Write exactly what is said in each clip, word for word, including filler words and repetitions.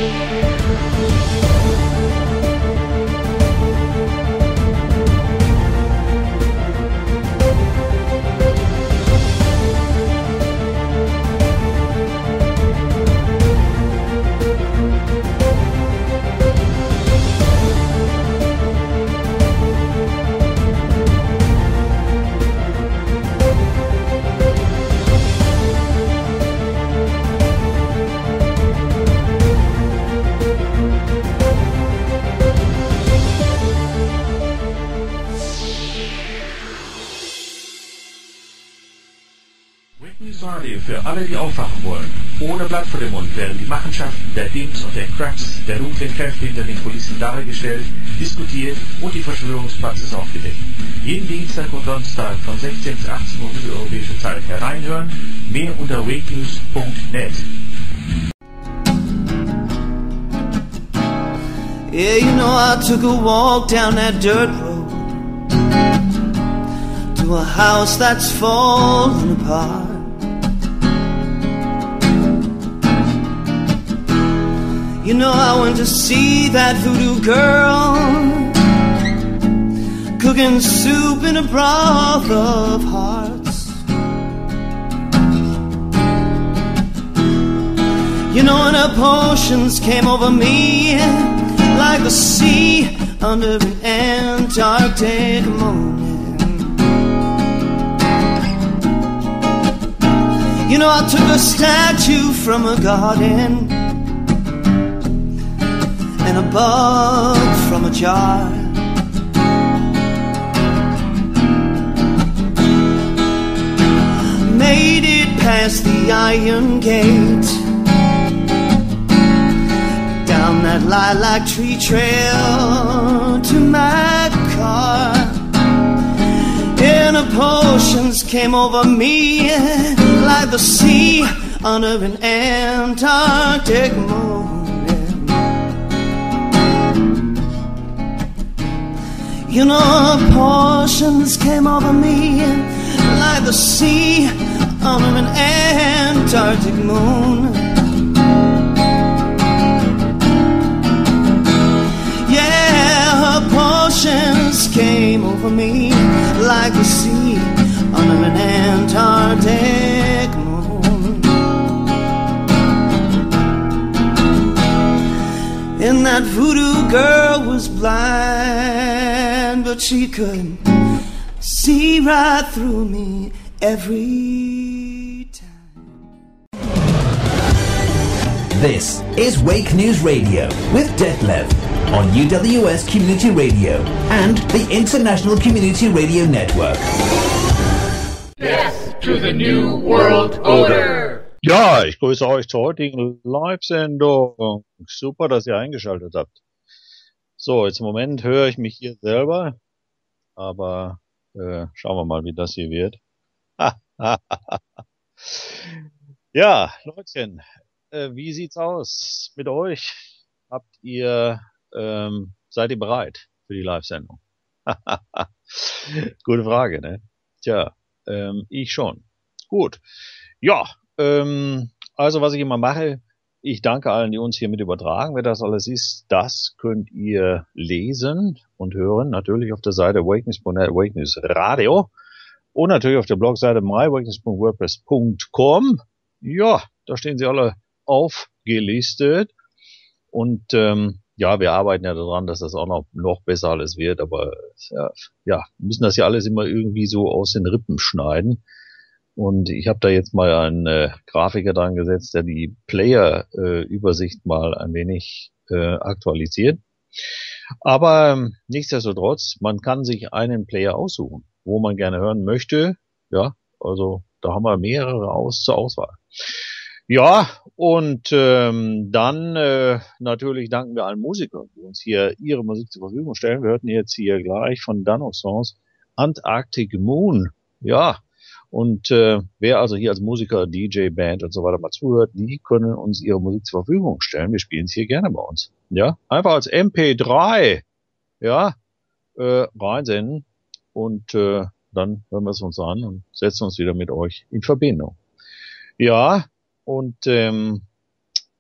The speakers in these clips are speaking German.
Für alle, die aufwachen wollen. Ohne Blatt vor dem Mund werden die Machenschaften der Dims und der Cracks, der dunklen Kräfte hinter den Kulissen dargestellt, diskutiert und die Verschwörungspraxis aufgedeckt. Jeden Dienstag und Donnerstag von sechzehn bis achtzehn Uhr mitteleuropäische Zeit hereinhören. Mehr unter wakenews punkt net. Yeah, you know I took a walk down that dirt road to a house that's falling apart. You know I went to see that voodoo girl cooking soup in a broth of hearts. You know, and her potions came over me like the sea under an Antarctic morning. You know, I took a statue from a garden and a bug from a jar. Made it past the iron gate, down that lilac tree trail to my car. And the potions came over me like the sea under an Antarctic moon. You know, portions came over me like the sea under an Antarctic moon. Yeah, portions came over me like the sea under an Antarctic moon. And that voodoo girl was blind, but she could see right through me every time. This is Wake News Radio with Detlev on U W S Community Radio and the International Community Radio Network. Death to the New World Order! Ja, ich grüße euch zur heutigen Live-Sendung. Super, dass ihr eingeschaltet habt. So, jetzt im Moment höre ich mich hier selber, aber äh, schauen wir mal, wie das hier wird. Ja, Leutchen, äh, wie sieht's aus mit euch? Habt ihr, ähm, seid ihr bereit für die Live-Sendung? Gute Frage, ne? Tja, ähm, ich schon. Gut. Ja, ähm, also was ich immer mache, ich danke allen, die uns hier mit übertragen. Wer das alles ist, das könnt ihr lesen und hören. Natürlich auf der Seite awakeness punkt net, Awakeness Radio. Und natürlich auf der Blogseite my awakeness punkt wordpress punkt com. Ja, da stehen sie alle aufgelistet. Und ähm, ja, wir arbeiten ja daran, dass das auch noch, noch besser alles wird. Aber ja, ja, müssen das ja alles immer irgendwie so aus den Rippen schneiden. Und ich habe da jetzt mal einen äh, Grafiker dran gesetzt, der die Player-Übersicht äh, mal ein wenig äh, aktualisiert. Aber ähm, nichtsdestotrotz, man kann sich einen Player aussuchen, wo man gerne hören möchte. Ja, also da haben wir mehrere aus zur Auswahl. Ja, und ähm, dann äh, natürlich danken wir allen Musikern, die uns hier ihre Musik zur Verfügung stellen. Wir hörten jetzt hier gleich von Dano Songs Antarctic Moon. Ja, und äh, wer also hier als Musiker, D J, Band und so weiter mal zuhört, die können uns ihre Musik zur Verfügung stellen. Wir spielen es hier gerne bei uns. Ja, einfach als M P drei, ja, äh, reinsenden und äh, dann hören wir es uns an und setzen uns wieder mit euch in Verbindung. Ja, und ähm,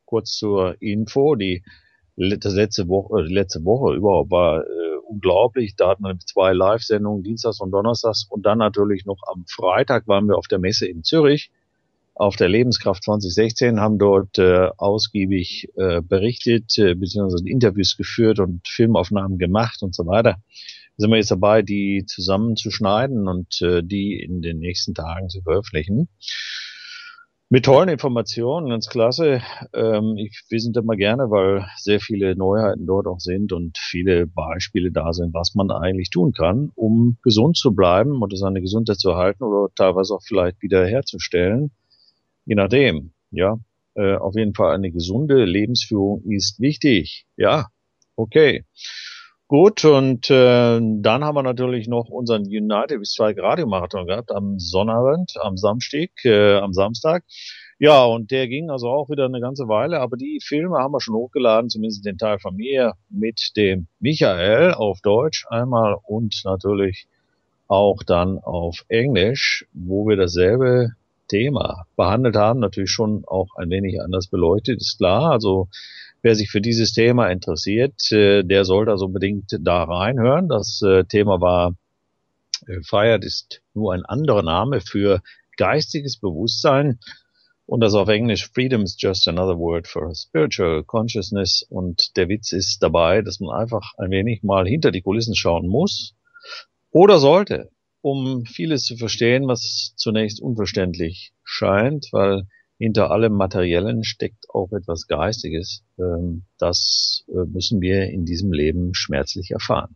kurz zur Info, die das letzte Woche, die letzte Woche überhaupt war äh, unglaublich. Da hatten wir zwei Live-Sendungen, Dienstags und Donnerstags, und dann natürlich noch am Freitag waren wir auf der Messe in Zürich, auf der Lebenskraft zwanzig sechzehn, haben dort äh, ausgiebig äh, berichtet, äh, beziehungsweise Interviews geführt und Filmaufnahmen gemacht und so weiter. Da sind wir jetzt dabei, die zusammenzuschneiden und äh, die in den nächsten Tagen zu veröffentlichen. Mit tollen Informationen, ganz klasse. Ähm, ich, wir sind immer gerne, weil sehr viele Neuheiten dort auch sind und viele Beispiele da sind, was man eigentlich tun kann, um gesund zu bleiben oder seine Gesundheit zu erhalten oder teilweise auch vielleicht wieder herzustellen. Je nachdem, ja. Äh, auf jeden Fall eine gesunde Lebensführung ist wichtig. Ja, okay. Gut, und äh, dann haben wir natürlich noch unseren United We Strike Radiomarathon gehabt am Sonnabend, am Samstag, äh, am Samstag. Ja, und der ging also auch wieder eine ganze Weile, aber die Filme haben wir schon hochgeladen, zumindest den Teil von mir mit dem Michael auf Deutsch einmal und natürlich auch dann auf Englisch, wo wir dasselbe Thema behandelt haben, natürlich schon auch ein wenig anders beleuchtet, ist klar. Also wer sich für dieses Thema interessiert, äh, der sollte also unbedingt da reinhören. Das äh, Thema war, äh, Freiheit ist nur ein anderer Name für geistiges Bewusstsein. Und das auf Englisch, Freedom is just another word for spiritual consciousness. Und der Witz ist dabei, dass man einfach ein wenig mal hinter die Kulissen schauen muss oder sollte, um vieles zu verstehen, was zunächst unverständlich scheint, weil hinter allem Materiellen steckt auch etwas Geistiges. Das müssen wir in diesem Leben schmerzlich erfahren.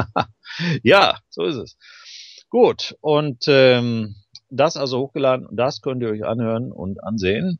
Ja, so ist es. Gut, und ähm, das also hochgeladen, das könnt ihr euch anhören und ansehen.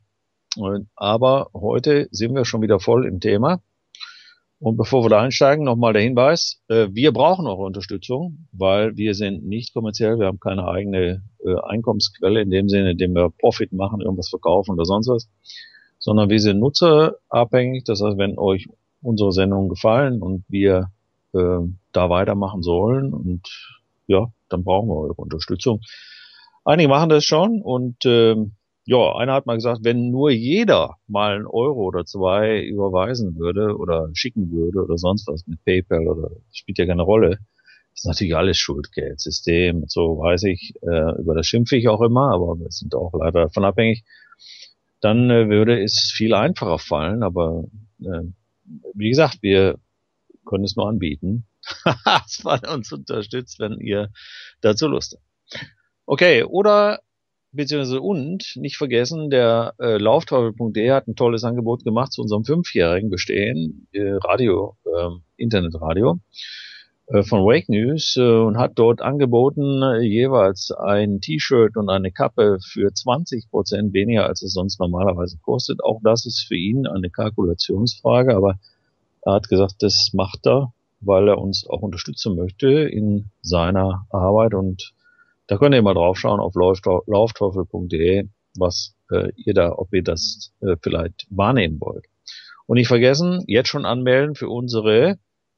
Aber heute sind wir schon wieder voll im Thema. Und bevor wir da einsteigen, nochmal der Hinweis, äh, wir brauchen eure Unterstützung, weil wir sind nicht kommerziell, wir haben keine eigene äh, Einkommensquelle in dem Sinne, in dem wir Profit machen, irgendwas verkaufen oder sonst was, sondern wir sind nutzerabhängig. Das heißt, wenn euch unsere Sendungen gefallen und wir äh, da weitermachen sollen, und ja, dann brauchen wir eure Unterstützung. Einige machen das schon und äh, ja, einer hat mal gesagt, wenn nur jeder mal einen Euro oder zwei überweisen würde oder schicken würde oder sonst was mit PayPal oder, spielt ja keine Rolle. Das ist natürlich alles Schuldgeldsystem und so, weiß ich, äh, über das schimpfe ich auch immer, aber wir sind auch leider davon abhängig. Dann äh, würde es viel einfacher fallen, aber äh, wie gesagt, wir können es nur anbieten, dass man uns unterstützt, wenn ihr dazu Lust habt. Okay, oder beziehungsweise und nicht vergessen, der äh, Laufteufel punkt de hat ein tolles Angebot gemacht zu unserem fünfjährigen Bestehen, äh, Radio, äh, Internetradio äh, von Wake News äh, und hat dort angeboten äh, jeweils ein T-Shirt und eine Kappe für zwanzig Prozent weniger, als es sonst normalerweise kostet. Auch das ist für ihn eine Kalkulationsfrage, aber er hat gesagt, das macht er, weil er uns auch unterstützen möchte in seiner Arbeit, und da könnt ihr mal draufschauen auf laufteufel punkt de, was äh, ihr da, ob ihr das äh, vielleicht wahrnehmen wollt. Und nicht vergessen, jetzt schon anmelden für unsere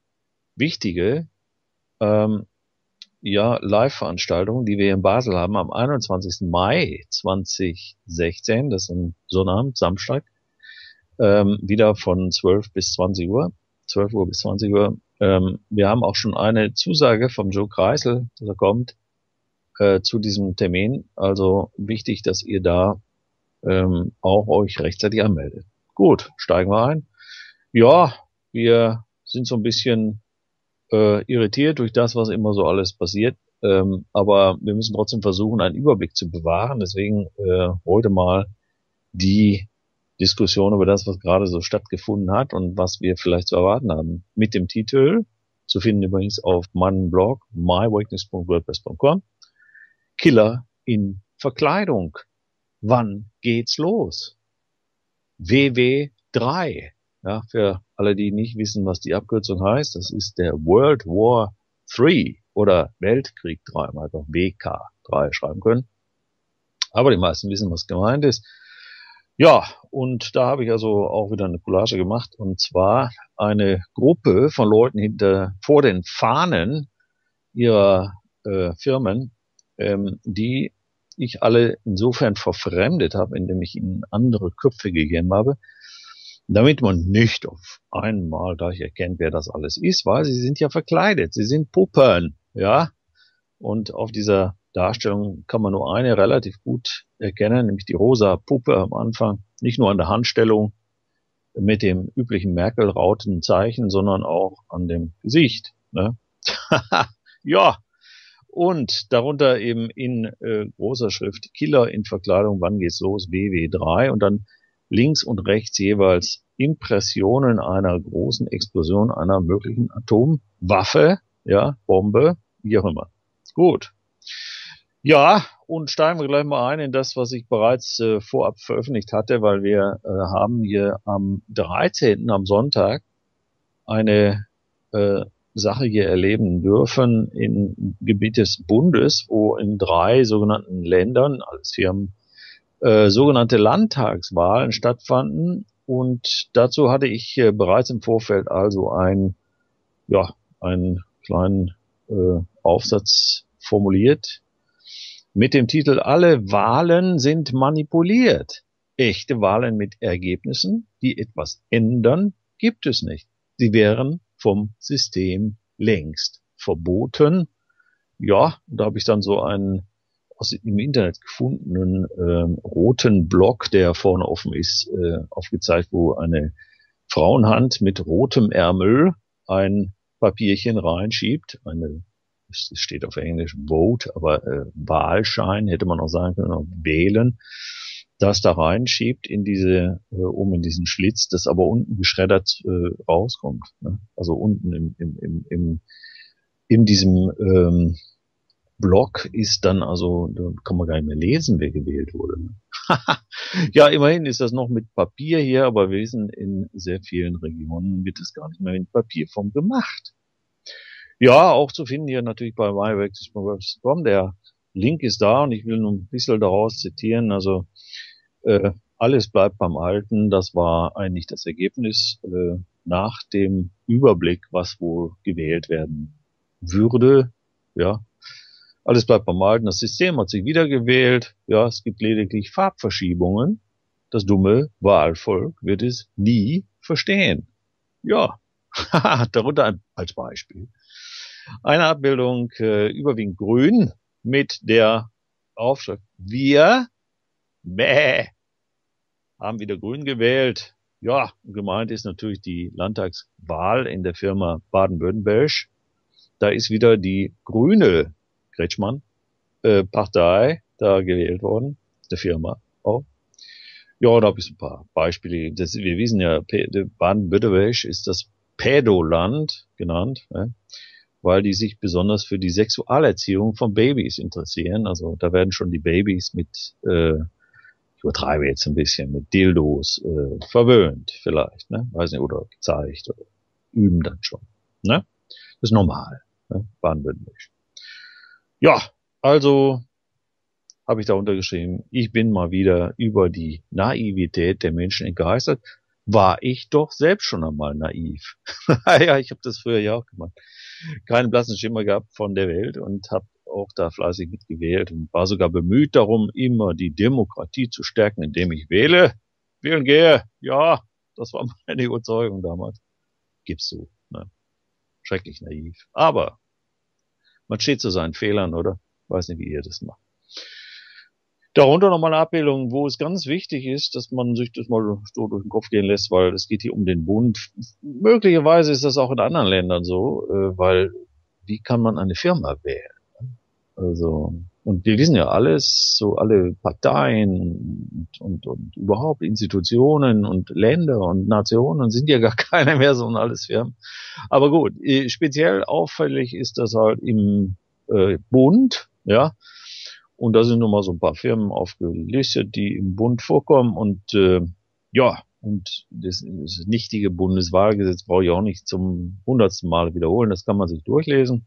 wichtige ähm, ja, Live-Veranstaltung, die wir in Basel haben am einundzwanzigsten Mai zweitausendsechzehn, das ist ein Sonnabend, Samstag, ähm, wieder von zwölf bis zwanzig Uhr, zwölf Uhr bis zwanzig Uhr. Ähm, wir haben auch schon eine Zusage vom Joe Kreisel, dass er kommt, Äh, zu diesem Termin. Also wichtig, dass ihr da ähm, auch euch rechtzeitig anmeldet. Gut, steigen wir ein. Ja, wir sind so ein bisschen äh, irritiert durch das, was immer so alles passiert. Ähm, aber wir müssen trotzdem versuchen, einen Überblick zu bewahren. Deswegen äh, heute mal die Diskussion über das, was gerade so stattgefunden hat und was wir vielleicht zu erwarten haben. Mit dem Titel, zu finden übrigens auf meinem Blog my wakeness punkt wordpress punkt com, Killer in Verkleidung. Wann geht's los? W W drei. Ja, für alle, die nicht wissen, was die Abkürzung heißt, das ist der World War drei oder Weltkrieg drei, man hat auch W K drei schreiben können. Aber die meisten wissen, was gemeint ist. Ja, und da habe ich also auch wieder eine Collage gemacht, und zwar eine Gruppe von Leuten hinter vor den Fahnen ihrer äh, Firmen, ähm, die ich alle insofern verfremdet habe, indem ich ihnen andere Köpfe gegeben habe. damit man nicht auf einmal gleich erkennt, wer das alles ist, weil sie sind ja verkleidet, sie sind Puppen, ja. Und auf dieser Darstellung kann man nur eine relativ gut erkennen, nämlich die rosa Puppe am Anfang, nicht nur an der Handstellung mit dem üblichen Merkel-Rauten-Zeichen, sondern auch an dem Gesicht, ne? Ja, und darunter eben in äh, großer Schrift Killer in Verkleidung, wann geht's los, W W drei, und dann links und rechts jeweils Impressionen einer großen Explosion einer möglichen Atomwaffe, ja, Bombe, wie auch immer. Gut. Ja, und steigen wir gleich mal ein in das, was ich bereits äh, vorab veröffentlicht hatte, weil wir äh, haben hier am dreizehnten am Sonntag eine äh, Sache hier erleben dürfen im Gebiet des Bundes, wo in drei sogenannten Ländern, alles Firmen, äh, sogenannte Landtagswahlen stattfanden. Und dazu hatte ich äh, bereits im Vorfeld also ein, ja, einen kleinen äh, Aufsatz formuliert mit dem Titel "Alle Wahlen sind manipuliert. Echte Wahlen mit Ergebnissen, die etwas ändern, gibt es nicht. Sie wären vom System längst verboten." Ja, da habe ich dann so einen aus im Internet gefundenen ähm, roten Block, der vorne offen ist, äh, aufgezeigt, wo eine Frauenhand mit rotem Ärmel ein Papierchen reinschiebt, eine, es steht auf Englisch Vote, aber äh, Wahlschein hätte man auch sagen können, auch wählen, das da reinschiebt in diese, äh, um in diesen Schlitz, das aber unten geschreddert äh, rauskommt, ne? Also unten im, im, im, im in diesem ähm, Block ist dann also, da kann man gar nicht mehr lesen, wer gewählt wurde. Ne? Ja, immerhin ist das noch mit Papier hier, aber wir wissen, in sehr vielen Regionen wird es gar nicht mehr in Papierform gemacht. Ja, auch zu finden hier natürlich bei myvaccines punkt com. Der Link ist da und ich will nur ein bisschen daraus zitieren. Also äh, alles bleibt beim Alten. Das war eigentlich das Ergebnis äh, nach dem Überblick, was wohl gewählt werden würde. Ja, alles bleibt beim Alten. Das System hat sich wiedergewählt. Ja, es gibt lediglich Farbverschiebungen. Das dumme Wahlvolk wird es nie verstehen. Ja, darunter als Beispiel eine Abbildung äh, überwiegend grün mit der Aufschrift "Wir Mäh haben wieder grün gewählt." Ja, gemeint ist natürlich die Landtagswahl in der Firma Baden-Württemberg. Da ist wieder die grüne Kretschmann äh, Partei da gewählt worden, der Firma auch. Ja, da habe ich so ein paar Beispiele. Das, wir wissen ja, Baden-Württemberg ist das Pädoland genannt, ne? Weil die sich besonders für die Sexualerziehung von Babys interessieren. Also da werden schon die Babys mit, äh, ich übertreibe jetzt ein bisschen, mit Dildos äh, verwöhnt vielleicht, ne? Weiß nicht, oder gezeigt oder üben dann schon, ne? Das ist normal, ne? Baden-Württemberg. Ja, also habe ich da untergeschrieben, ich bin mal wieder über die Naivität der Menschen entgeistert. War ich doch selbst schon einmal naiv. Ja, ich habe das früher ja auch gemacht. Keinen blassen Schimmer gehabt von der Welt und habe auch da fleißig mitgewählt und war sogar bemüht darum, immer die Demokratie zu stärken, indem ich wähle, wählen gehe. Ja, das war meine Überzeugung damals. Gib's zu, ne? Schrecklich naiv. Aber man steht zu seinen Fehlern, oder? Weiß nicht, wie ihr das macht. Darunter nochmal eine Abbildung, wo es ganz wichtig ist, dass man sich das mal so durch den Kopf gehen lässt, weil es geht hier um den Bund. Möglicherweise ist das auch in anderen Ländern so, weil wie kann man eine Firma wählen? Also, und wir wissen ja alles, so alle Parteien und, und, und überhaupt Institutionen und Länder und Nationen sind ja gar keine mehr, sondern alles Firmen. Aber gut, speziell auffällig ist das halt im äh, Bund, ja. Und da sind nochmal so ein paar Firmen aufgelistet, die im Bund vorkommen. Und äh, ja, und das, das nichtige Bundeswahlgesetz brauche ich auch nicht zum hundertsten Mal wiederholen. Das kann man sich durchlesen.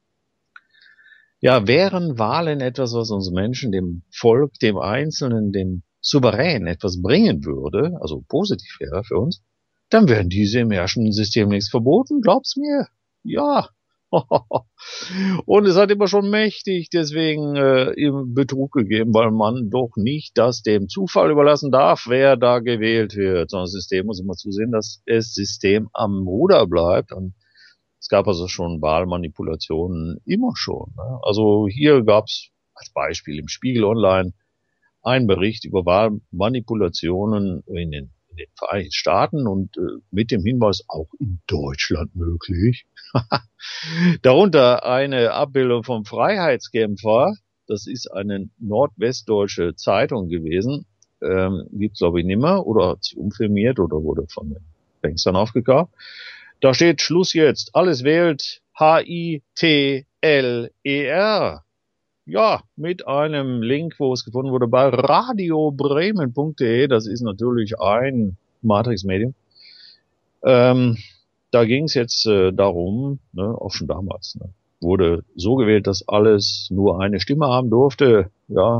Ja, wären Wahlen etwas, was uns Menschen, dem Volk, dem Einzelnen, dem Souverän etwas bringen würde, also positiv wäre für uns, dann wären diese im herrschenden System längst verboten. Glaub's mir. Ja, Und es hat immer schon mächtig deswegen äh, im Betrug gegeben, weil man doch nicht das dem Zufall überlassen darf, wer da gewählt wird, sondern das System muss immer zusehen, dass das System am Ruder bleibt. Und es gab also schon Wahlmanipulationen immer schon. Ne? Also hier gab es als Beispiel im Spiegel Online einen Bericht über Wahlmanipulationen in den, in den Vereinigten Staaten und äh, mit dem Hinweis, auch in Deutschland möglich. Darunter eine Abbildung vom Freiheitskämpfer. Das ist eine nordwestdeutsche Zeitung gewesen. Ähm, gibt's glaube ich nimmer oder hat sich umfirmiert oder wurde von den Bankstern aufgekauft. Da steht Schluss jetzt. Alles wählt H I T L E R. Ja, mit einem Link, wo es gefunden wurde bei radiobremen punkt de. Das ist natürlich ein Matrix-Medium. Ähm, Da ging es jetzt äh, darum, ne, auch schon damals, ne, wurde so gewählt, dass alles nur eine Stimme haben durfte. Ja,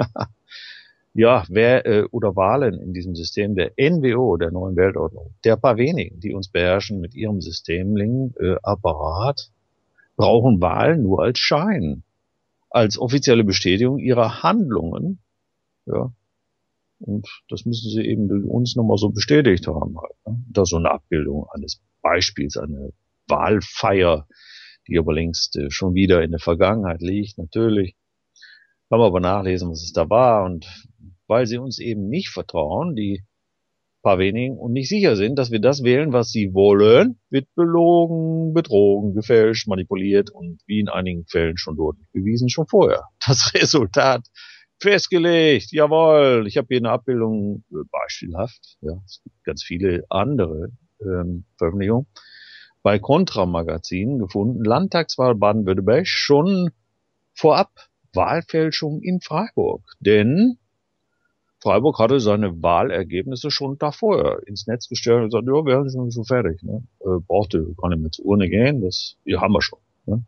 ja, wer äh, oder Wahlen in diesem System der N W O, der neuen Weltordnung, der paar wenigen, die uns beherrschen mit ihrem Systemling, äh, Apparat, brauchen Wahlen nur als Schein, als offizielle Bestätigung ihrer Handlungen. Ja. Und das müssen sie eben durch uns nochmal so bestätigt haben halt. Ne? Das ist so eine Abbildung eines Beispiels, eine Wahlfeier, die aber längst äh, schon wieder in der Vergangenheit liegt. Natürlich kann man aber nachlesen, was es da war. Und weil sie uns eben nicht vertrauen, die paar wenigen, und nicht sicher sind, dass wir das wählen, was sie wollen, wird belogen, betrogen, gefälscht, manipuliert und wie in einigen Fällen schon deutlich bewiesen, schon vorher. Das Resultat festgelegt, jawohl. Ich habe hier eine Abbildung, äh, beispielhaft, ja, es gibt ganz viele andere ähm, Veröffentlichungen, bei Contra-Magazinen gefunden, Landtagswahl Baden-Württemberg, schon vorab Wahlfälschung in Freiburg. Denn Freiburg hatte seine Wahlergebnisse schon davor ins Netz gestellt und gesagt, ja, wir sind schon so fertig. Ne? Äh, brauchte gar nicht mehr zur Urne gehen, das ja, haben wir schon. Ne?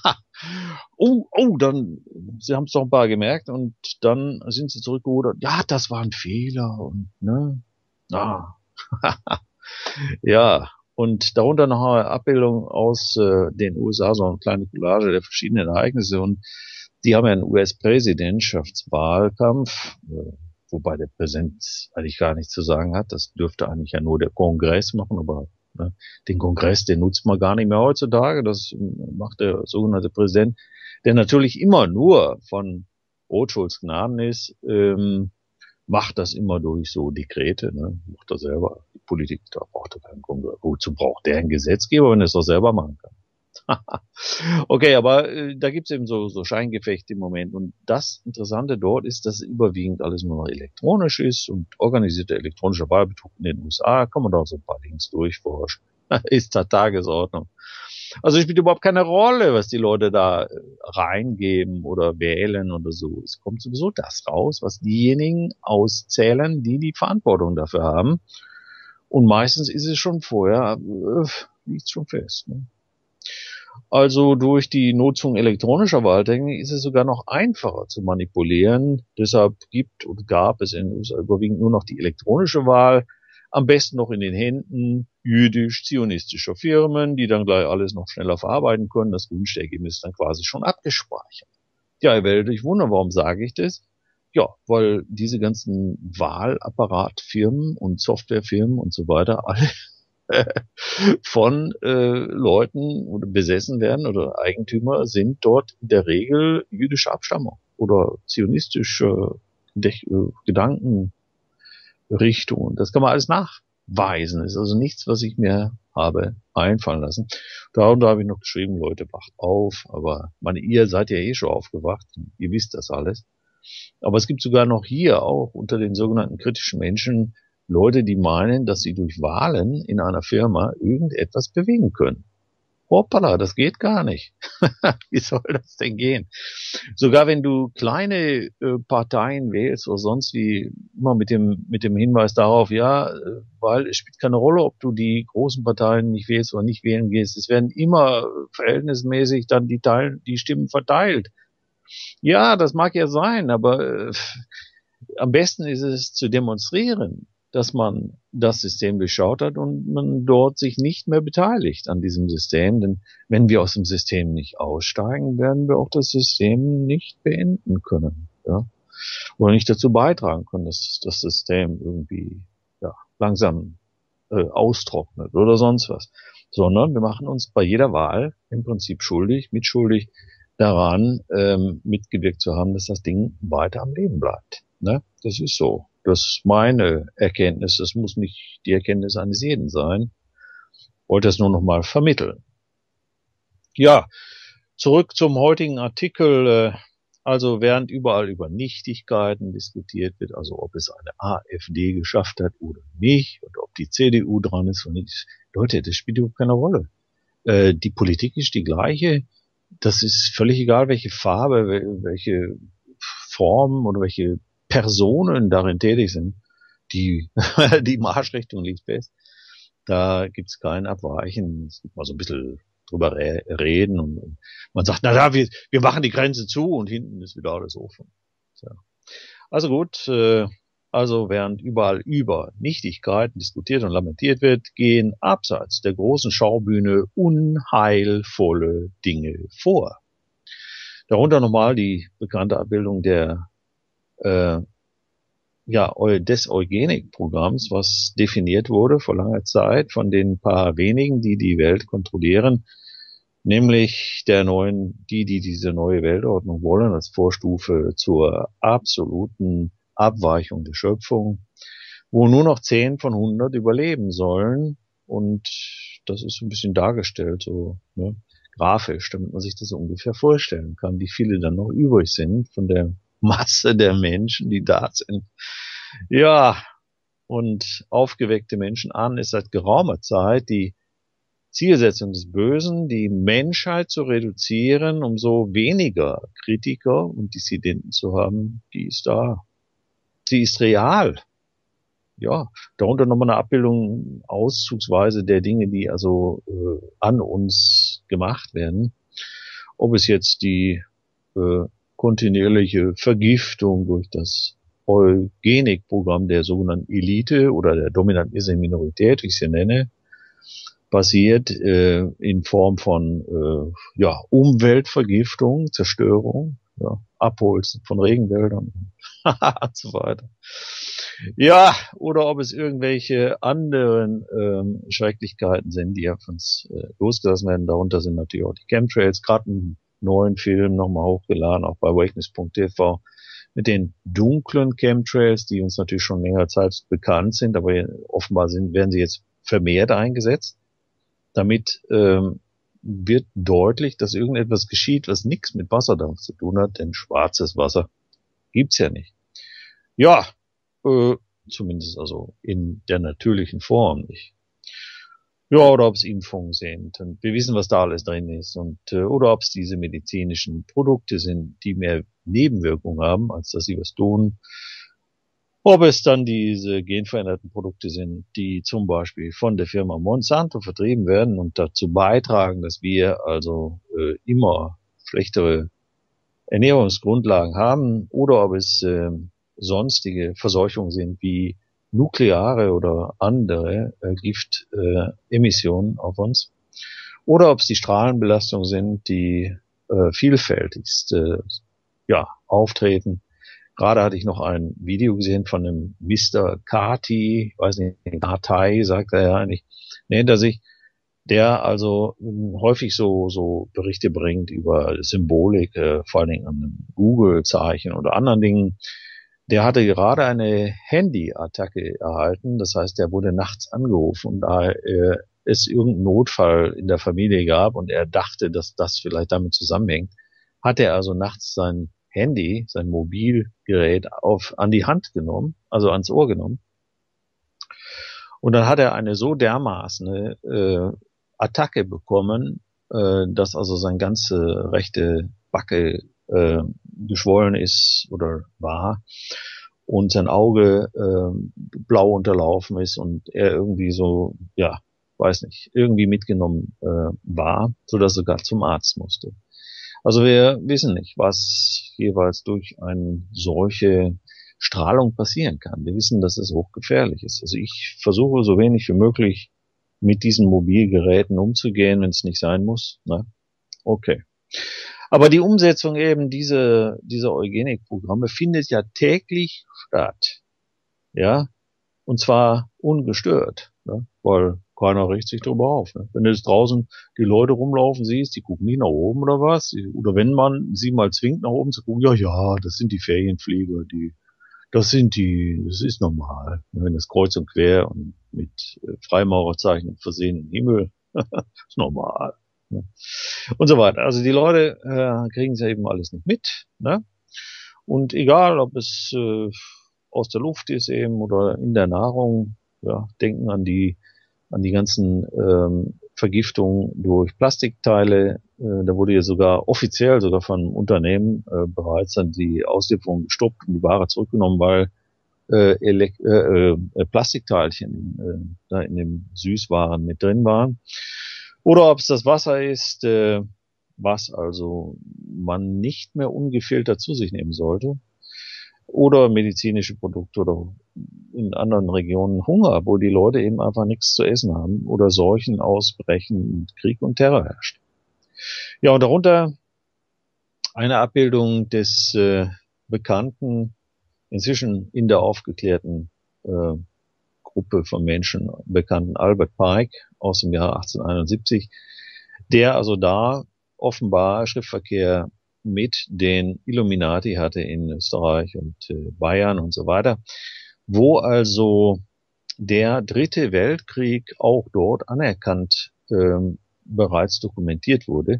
oh, oh, dann, sie haben es doch ein paar gemerkt und dann sind sie zurückgerudert. Ja, das war ein Fehler und, ne, ah, ja, und darunter noch eine Abbildung aus äh, den U S A, so eine kleine Collage der verschiedenen Ereignisse und die haben ja einen U S-Präsidentschaftswahlkampf, äh, wobei der Präsident eigentlich gar nichts zu sagen hat. Das dürfte eigentlich ja nur der Kongress machen, aber ne, den Kongress, den nutzt man gar nicht mehr heutzutage. Das macht der sogenannte Präsident, der natürlich immer nur von Rothschulds Gnaden ist, ähm, macht das immer durch so Dekrete, ne, macht er selber. Die Politik, da braucht er keinen Kongress. Wozu braucht der einen Gesetzgeber, wenn er es doch selber machen kann? Okay, aber äh, da gibt's eben so, so Scheingefechte im Moment. Und das Interessante dort ist, dass überwiegend alles nur noch elektronisch ist und organisierter elektronischer Wahlbetrug in den U S A. Kann man da so ein paar Links durchforschen. Ist da Tagesordnung. Also es spielt überhaupt keine Rolle, was die Leute da reingeben oder wählen oder so. Es kommt sowieso das raus, was diejenigen auszählen, die die Verantwortung dafür haben. Und meistens ist es schon vorher, äh, liegt schon fest, ne? Also durch die Nutzung elektronischer Wahltechnik ist es sogar noch einfacher zu manipulieren. Deshalb gibt und gab es in den U S A überwiegend nur noch die elektronische Wahl, am besten noch in den Händen jüdisch-zionistischer Firmen, die dann gleich alles noch schneller verarbeiten können. Das Wunschergebnis ist dann quasi schon abgespeichert. Ja, ihr werdet euch wundern, warum sage ich das? Ja, weil diese ganzen Wahlapparatfirmen und Softwarefirmen und so weiter alle von äh, Leuten oder besessen werden oder Eigentümer sind dort in der Regel jüdische Abstammung oder zionistische äh, Gedankenrichtungen. Das kann man alles nachweisen. Das ist also nichts, was ich mir habe einfallen lassen. Darunter habe ich noch geschrieben, Leute, wacht auf. Aber meine, ihr seid ja eh schon aufgewacht. Ihr wisst das alles. Aber es gibt sogar noch hier auch unter den sogenannten kritischen Menschen Leute, die meinen, dass sie durch Wahlen in einer Firma irgendetwas bewegen können. Hoppala, das geht gar nicht. Wie soll das denn gehen? Sogar wenn du kleine äh, Parteien wählst oder sonst wie, immer mit dem mit dem Hinweis darauf, ja, äh, weil es spielt keine Rolle, ob du die großen Parteien nicht wählst oder nicht wählen gehst. Es werden immer verhältnismäßig dann die Teil, die Stimmen verteilt. Ja, das mag ja sein, aber äh, am besten ist es zu demonstrieren, dass man das System durchschaut hat und man dort sich nicht mehr beteiligt an diesem System. Denn wenn wir aus dem System nicht aussteigen, werden wir auch das System nicht beenden können. Ja? Oder nicht dazu beitragen können, dass das System irgendwie ja, langsam äh, austrocknet oder sonst was. Sondern wir machen uns bei jeder Wahl im Prinzip schuldig, mitschuldig daran, ähm, mitgewirkt zu haben, dass das Ding weiter am Leben bleibt. Ne? Das ist so. Das ist meine Erkenntnis. Das muss nicht die Erkenntnis eines jeden sein. Wollte es nur noch mal vermitteln. Ja, zurück zum heutigen Artikel. Also während überall über Nichtigkeiten diskutiert wird, also ob es eine AfD geschafft hat oder nicht, und ob die C D U dran ist oder nicht. Leute, das spielt überhaupt keine Rolle. Äh, die Politik ist die gleiche. Das ist völlig egal, welche Farbe, welche Form oder welche Personen darin tätig sind. Die, die Marschrichtung liegt fest. Da gibt's kein Abweichen. Es gibt mal so ein bisschen drüber re- reden und, und man sagt, na ja, wir, wir machen die Grenze zu und hinten ist wieder alles offen. So. Also gut, äh, also während überall über Nichtigkeiten diskutiert und lamentiert wird, gehen abseits der großen Schaubühne unheilvolle Dinge vor. Darunter nochmal die bekannte Abbildung der äh, ja, des Eugenikprogramms, was definiert wurde vor langer Zeit von den paar wenigen, die die Welt kontrollieren, nämlich der neuen, die, die diese neue Weltordnung wollen, als Vorstufe zur absoluten Abweichung der Schöpfung, wo nur noch zehn von hundert überleben sollen. Und das ist ein bisschen dargestellt, so ne, grafisch, damit man sich das ungefähr vorstellen kann, wie viele dann noch übrig sind von der Masse der Menschen, die da sind. Ja, und aufgeweckte Menschen ahnen es seit geraumer Zeit, die Zielsetzung des Bösen, die Menschheit zu reduzieren, um so weniger Kritiker und Dissidenten zu haben, die ist da. Sie ist real. Ja, darunter nochmal eine Abbildung auszugsweise der Dinge, die also äh, an uns gemacht werden. Ob es jetzt die äh, kontinuierliche Vergiftung durch das Eugenikprogramm der sogenannten Elite oder der dominanten Minorität, wie ich sie nenne, passiert äh, in Form von äh, ja Umweltvergiftung, Zerstörung, ja, Abholzen von Regenwäldern und so weiter. Ja, oder ob es irgendwelche anderen ähm, Schrecklichkeiten sind, die auf uns äh, losgelassen werden. Darunter sind natürlich auch die Chemtrails, gerade einen neuen Film nochmal hochgeladen, auch bei awakeness punkt t v, mit den dunklen Chemtrails, die uns natürlich schon länger Zeit bekannt sind, aber offenbar sind, werden sie jetzt vermehrt eingesetzt. Damit ähm, wird deutlich, dass irgendetwas geschieht, was nichts mit Wasserdampf zu tun hat, denn schwarzes Wasser gibt's ja nicht. Ja, äh, zumindest also in der natürlichen Form nicht. Ja, oder ob es Impfungen sind. Und wir wissen, was da alles drin ist. Und äh, oder ob es diese medizinischen Produkte sind, die mehr Nebenwirkungen haben, als dass sie was tun. Ob es dann diese genveränderten Produkte sind, die zum Beispiel von der Firma Monsanto vertrieben werden und dazu beitragen, dass wir also äh, immer schlechtere Ernährungsgrundlagen haben. Oder ob es äh, sonstige Verseuchungen sind, wie nukleare oder andere äh, Giftemissionen äh, auf uns. Oder ob es die Strahlenbelastungen sind, die äh, vielfältigst äh, ja, auftreten. Gerade hatte ich noch ein Video gesehen von einem Mister Kati, ich weiß nicht, Katai, sagt er ja eigentlich, nennt er sich, der also äh, häufig so so Berichte bringt über Symbolik, äh, vor allen Dingen an einem Google-Zeichen oder anderen Dingen. Der hatte gerade eine Handy-Attacke erhalten, das heißt, er wurde nachts angerufen und da äh, es irgendeinen Notfall in der Familie gab und er dachte, dass das vielleicht damit zusammenhängt, hat er also nachts sein Handy, sein Mobilgerät auf an die Hand genommen, also ans Ohr genommen. Und dann hat er eine so dermaßen äh, Attacke bekommen, äh, dass also sein ganze rechte Backe äh, geschwollen ist oder war und sein Auge äh, blau unterlaufen ist und er irgendwie so, ja, weiß nicht, irgendwie mitgenommen äh, war, so dass er sogar zum Arzt musste. Also wir wissen nicht, was jeweils durch eine solche Strahlung passieren kann. Wir wissen, dass es hochgefährlich ist. Also ich versuche so wenig wie möglich mit diesen Mobilgeräten umzugehen, wenn es nicht sein muss. Ne? Okay. Aber die Umsetzung eben dieser, dieser Eugenikprogramme findet ja täglich statt. Ja. Und zwar ungestört. Ne? Weil keiner regt sich drüber auf. Ne? Wenn du jetzt draußen die Leute rumlaufen siehst, die gucken nicht nach oben oder was. Oder wenn man sie mal zwingt, nach oben zu gucken, ja, ja, das sind die Ferienflieger, die, das sind die, das ist normal. Wenn das kreuz und quer und mit Freimaurerzeichen versehenen Himmel, ist normal. Ne? Und so weiter. Also die Leute äh, kriegen es ja eben alles nicht mit. Ne? Und egal, ob es äh, aus der Luft ist eben oder in der Nahrung, ja, denken an die an die ganzen ähm, Vergiftungen durch Plastikteile. Äh, da wurde ja sogar offiziell, sogar von Unternehmen äh, bereits dann die Auslieferung gestoppt und die Ware zurückgenommen, weil äh, Elek- äh, äh, Plastikteilchen äh, da in den Süßwaren mit drin waren. Oder ob es das Wasser ist, äh, was also man nicht mehr ungefiltert zu sich nehmen sollte. Oder medizinische Produkte oder in anderen Regionen Hunger, wo die Leute eben einfach nichts zu essen haben oder Seuchen ausbrechen und Krieg und Terror herrscht. Ja, und darunter eine Abbildung des äh, bekannten, inzwischen in der aufgeklärten äh, Gruppe von Menschen bekannten Albert Pike aus dem Jahr achtzehnhunderteinundsiebzig, der also da offenbar Schriftverkehr mit den Illuminati hatte in Österreich und äh, Bayern und so weiter, wo also der dritte Weltkrieg auch dort anerkannt ähm, bereits dokumentiert wurde,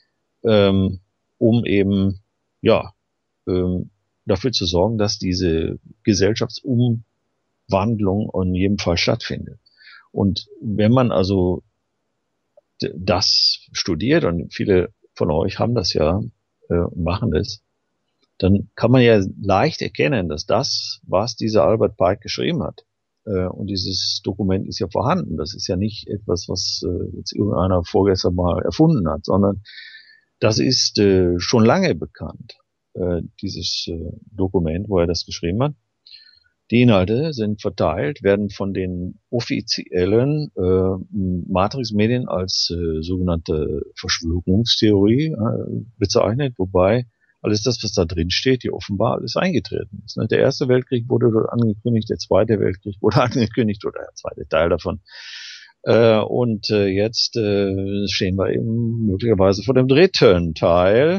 ähm, um eben ja ähm, dafür zu sorgen, dass diese Gesellschaftsumwandlung in jedem Fall stattfindet. Und wenn man also d- das studiert, und viele von euch haben das ja, machen das, dann kann man ja leicht erkennen, dass das, was dieser Albert Pike geschrieben hat, äh, und dieses Dokument ist ja vorhanden, das ist ja nicht etwas, was äh, jetzt irgendeiner vorgestern mal erfunden hat, sondern das ist äh, schon lange bekannt, äh, dieses äh, Dokument, wo er das geschrieben hat. Die Inhalte sind verteilt, werden von den offiziellen äh, Matrix-Medien als äh, sogenannte Verschwörungstheorie äh, bezeichnet, wobei alles das, was da drin steht, hier offenbar alles eingetreten ist. Ne? Der Erste Weltkrieg wurde dort angekündigt, der Zweite Weltkrieg wurde angekündigt, oder der zweite Teil davon. Äh, und äh, jetzt äh, stehen wir eben möglicherweise vor dem dritten Teil.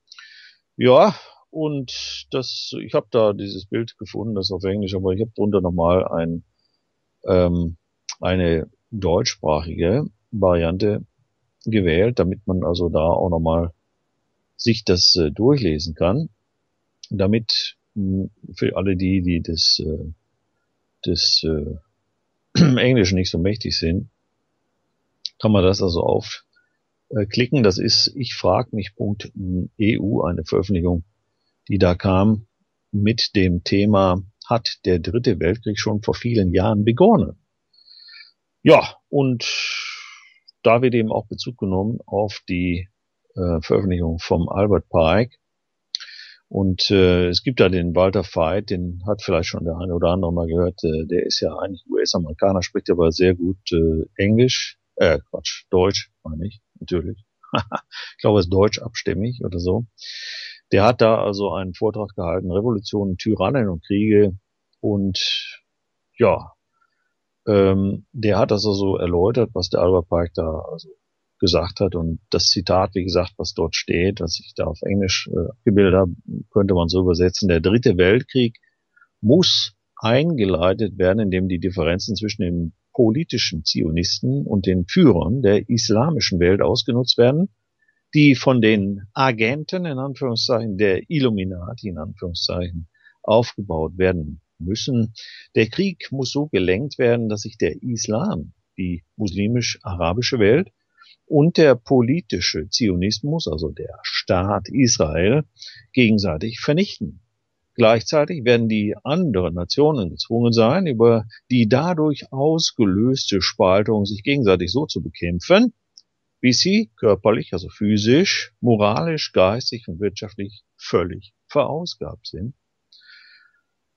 Ja, und das, ich habe da dieses Bild gefunden, das ist auf Englisch, aber ich habe drunter nochmal ein, ähm, eine deutschsprachige Variante gewählt, damit man also da auch nochmal sich das äh, durchlesen kann, damit mh, für alle die, die das, äh, das äh, Englischen nicht so mächtig sind, kann man das also aufklicken. Das ist ich frag mich.e u, eine Veröffentlichung, die da kam mit dem Thema, hat der dritte Weltkrieg schon vor vielen Jahren begonnen. Ja, und da wird eben auch Bezug genommen auf die äh, Veröffentlichung vom Albert Pike. Und äh, es gibt da den Walter Veit, den hat vielleicht schon der eine oder andere mal gehört, äh, der ist ja eigentlich U S-Amerikaner, spricht aber sehr gut äh, Englisch, äh, Quatsch, Deutsch, meine ich, natürlich. Ich glaube, er ist deutsch abstämmig oder so. Der hat da also einen Vortrag gehalten, Revolutionen, Tyrannen und Kriege, und ja, ähm, der hat das also erläutert, was der Albert Pike da also gesagt hat, und das Zitat, wie gesagt, was dort steht, was ich da auf Englisch äh, abgebildet habe, könnte man so übersetzen: Der dritte Weltkrieg muss eingeleitet werden, indem die Differenzen zwischen den politischen Zionisten und den Führern der islamischen Welt ausgenutzt werden, die von den Agenten, in Anführungszeichen, der Illuminati, in Anführungszeichen, aufgebaut werden müssen. Der Krieg muss so gelenkt werden, dass sich der Islam, die muslimisch-arabische Welt, und der politische Zionismus, also der Staat Israel, gegenseitig vernichten. Gleichzeitig werden die anderen Nationen gezwungen sein, über die dadurch ausgelöste Spaltung sich gegenseitig so zu bekämpfen, bis sie körperlich, also physisch, moralisch, geistig und wirtschaftlich völlig verausgabt sind.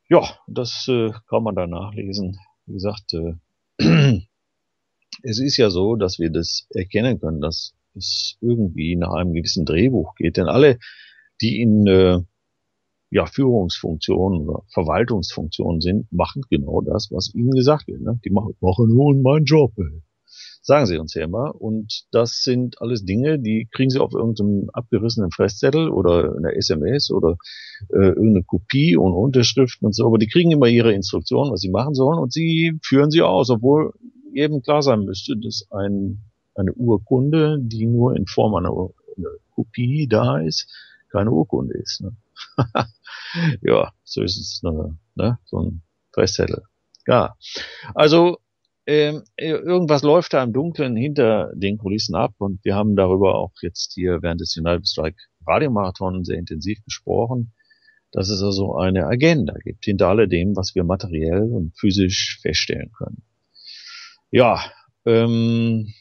Ja, das äh, kann man da nachlesen. Wie gesagt, äh, es ist ja so, dass wir das erkennen können, dass es irgendwie nach einem gewissen Drehbuch geht. Denn alle, die in äh, ja, Führungsfunktionen oder Verwaltungsfunktionen sind, machen genau das, was ihnen gesagt wird. Ne? Die machen, machen nur meinen Job. Ey. Sagen sie uns ja immer. Und das sind alles Dinge, die kriegen sie auf irgendeinem abgerissenen Fresszettel oder in der S M S oder äh, irgendeine Kopie und Unterschriften und so. Aber die kriegen immer ihre Instruktionen, was sie machen sollen, und sie führen sie aus, obwohl jedem klar sein müsste, dass ein, eine Urkunde, die nur in Form einer, einer Kopie da ist, keine Urkunde ist. Ne? Ja, so ist es, ne, ne, so ein Fresszettel. Ja, also ähm, irgendwas läuft da im Dunkeln hinter den Kulissen ab, und wir haben darüber auch jetzt hier während des United Strike Radiomarathon sehr intensiv gesprochen, dass es also eine Agenda gibt hinter alledem, was wir materiell und physisch feststellen können. Ja, ähm,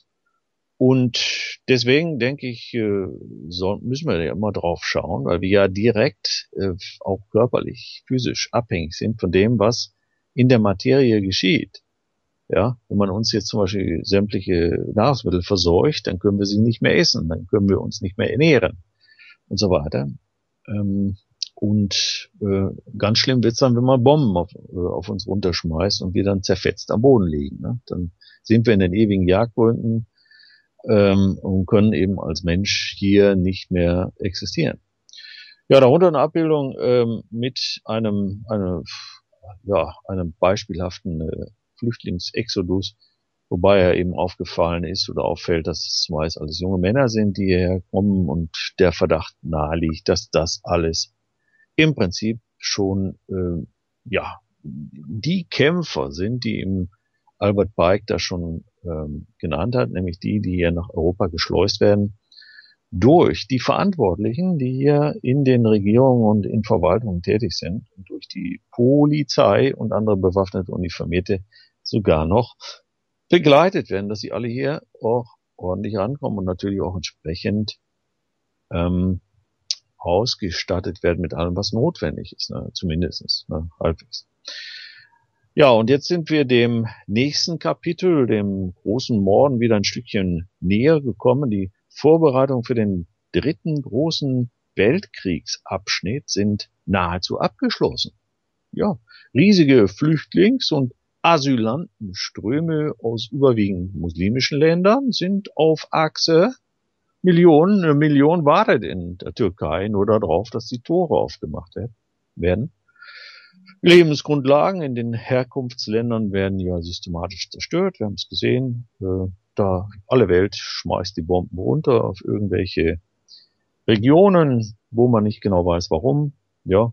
und deswegen denke ich, äh, so müssen wir ja immer drauf schauen, weil wir ja direkt äh, auch körperlich, physisch abhängig sind von dem, was in der Materie geschieht. Ja, wenn man uns jetzt zum Beispiel sämtliche Nahrungsmittel verseucht, dann können wir sie nicht mehr essen, dann können wir uns nicht mehr ernähren und so weiter. Ähm, und äh, ganz schlimm wird's dann, wenn man Bomben auf, äh, auf uns runterschmeißt und wir dann zerfetzt am Boden liegen. Ne? Dann sind wir in den ewigen Jagdgründen ähm, und können eben als Mensch hier nicht mehr existieren. Ja, darunter eine Abbildung ähm, mit einem, einem, ja, einem beispielhaften äh, Flüchtlingsexodus, wobei er eben aufgefallen ist oder auffällt, dass es meist alles junge Männer sind, die hierher kommen, und der Verdacht naheliegt, dass das alles im Prinzip schon äh, ja die Kämpfer sind, die im Albert Pike da schon ähm, genannt hat, nämlich die, die hier nach Europa geschleust werden, durch die Verantwortlichen, die hier in den Regierungen und in Verwaltungen tätig sind, und durch die Polizei und andere bewaffnete Uniformierte sogar noch begleitet werden, dass sie alle hier auch ordentlich ankommen und natürlich auch entsprechend ähm, ausgestattet werden mit allem, was notwendig ist, ne? Zumindest, ne? Halbwegs. Ja, und jetzt sind wir dem nächsten Kapitel, dem großen Morden, wieder ein Stückchen näher gekommen. Die Vorbereitungen für den dritten großen Weltkriegsabschnitt sind nahezu abgeschlossen. Ja, riesige Flüchtlings- und Asylantenströme aus überwiegend muslimischen Ländern sind auf Achse. Millionen, eine Million wartet in der Türkei nur darauf, dass die Tore aufgemacht werden. Lebensgrundlagen in den Herkunftsländern werden ja systematisch zerstört. Wir haben es gesehen. Äh, da alle Welt schmeißt die Bomben runter auf irgendwelche Regionen, wo man nicht genau weiß, warum. Ja.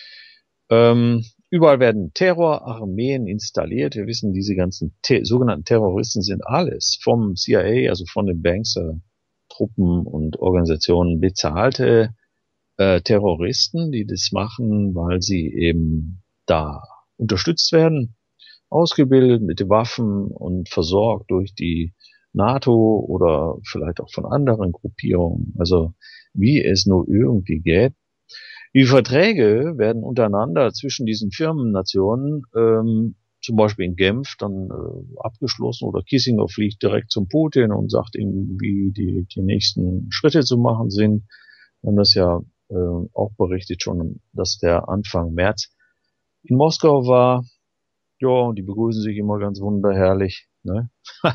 Ähm, überall werden Terrorarmeen installiert. Wir wissen, diese ganzen te- sogenannten Terroristen sind alles vom C I A, also von den Bankster Truppen und Organisationen bezahlte äh, Terroristen, die das machen, weil sie eben da unterstützt werden, ausgebildet mit Waffen und versorgt durch die NATO oder vielleicht auch von anderen Gruppierungen, also wie es nur irgendwie geht. Die Verträge werden untereinander zwischen diesen Firmennationen, ähm, zum Beispiel in Genf, dann äh, abgeschlossen, oder Kissinger fliegt direkt zum Putin und sagt ihm, wie die, die nächsten Schritte zu machen sind. Wir haben das ja äh, auch berichtet schon, dass der Anfang März in Moskau war. Ja, und die begrüßen sich immer ganz wunderherrlich. Ne?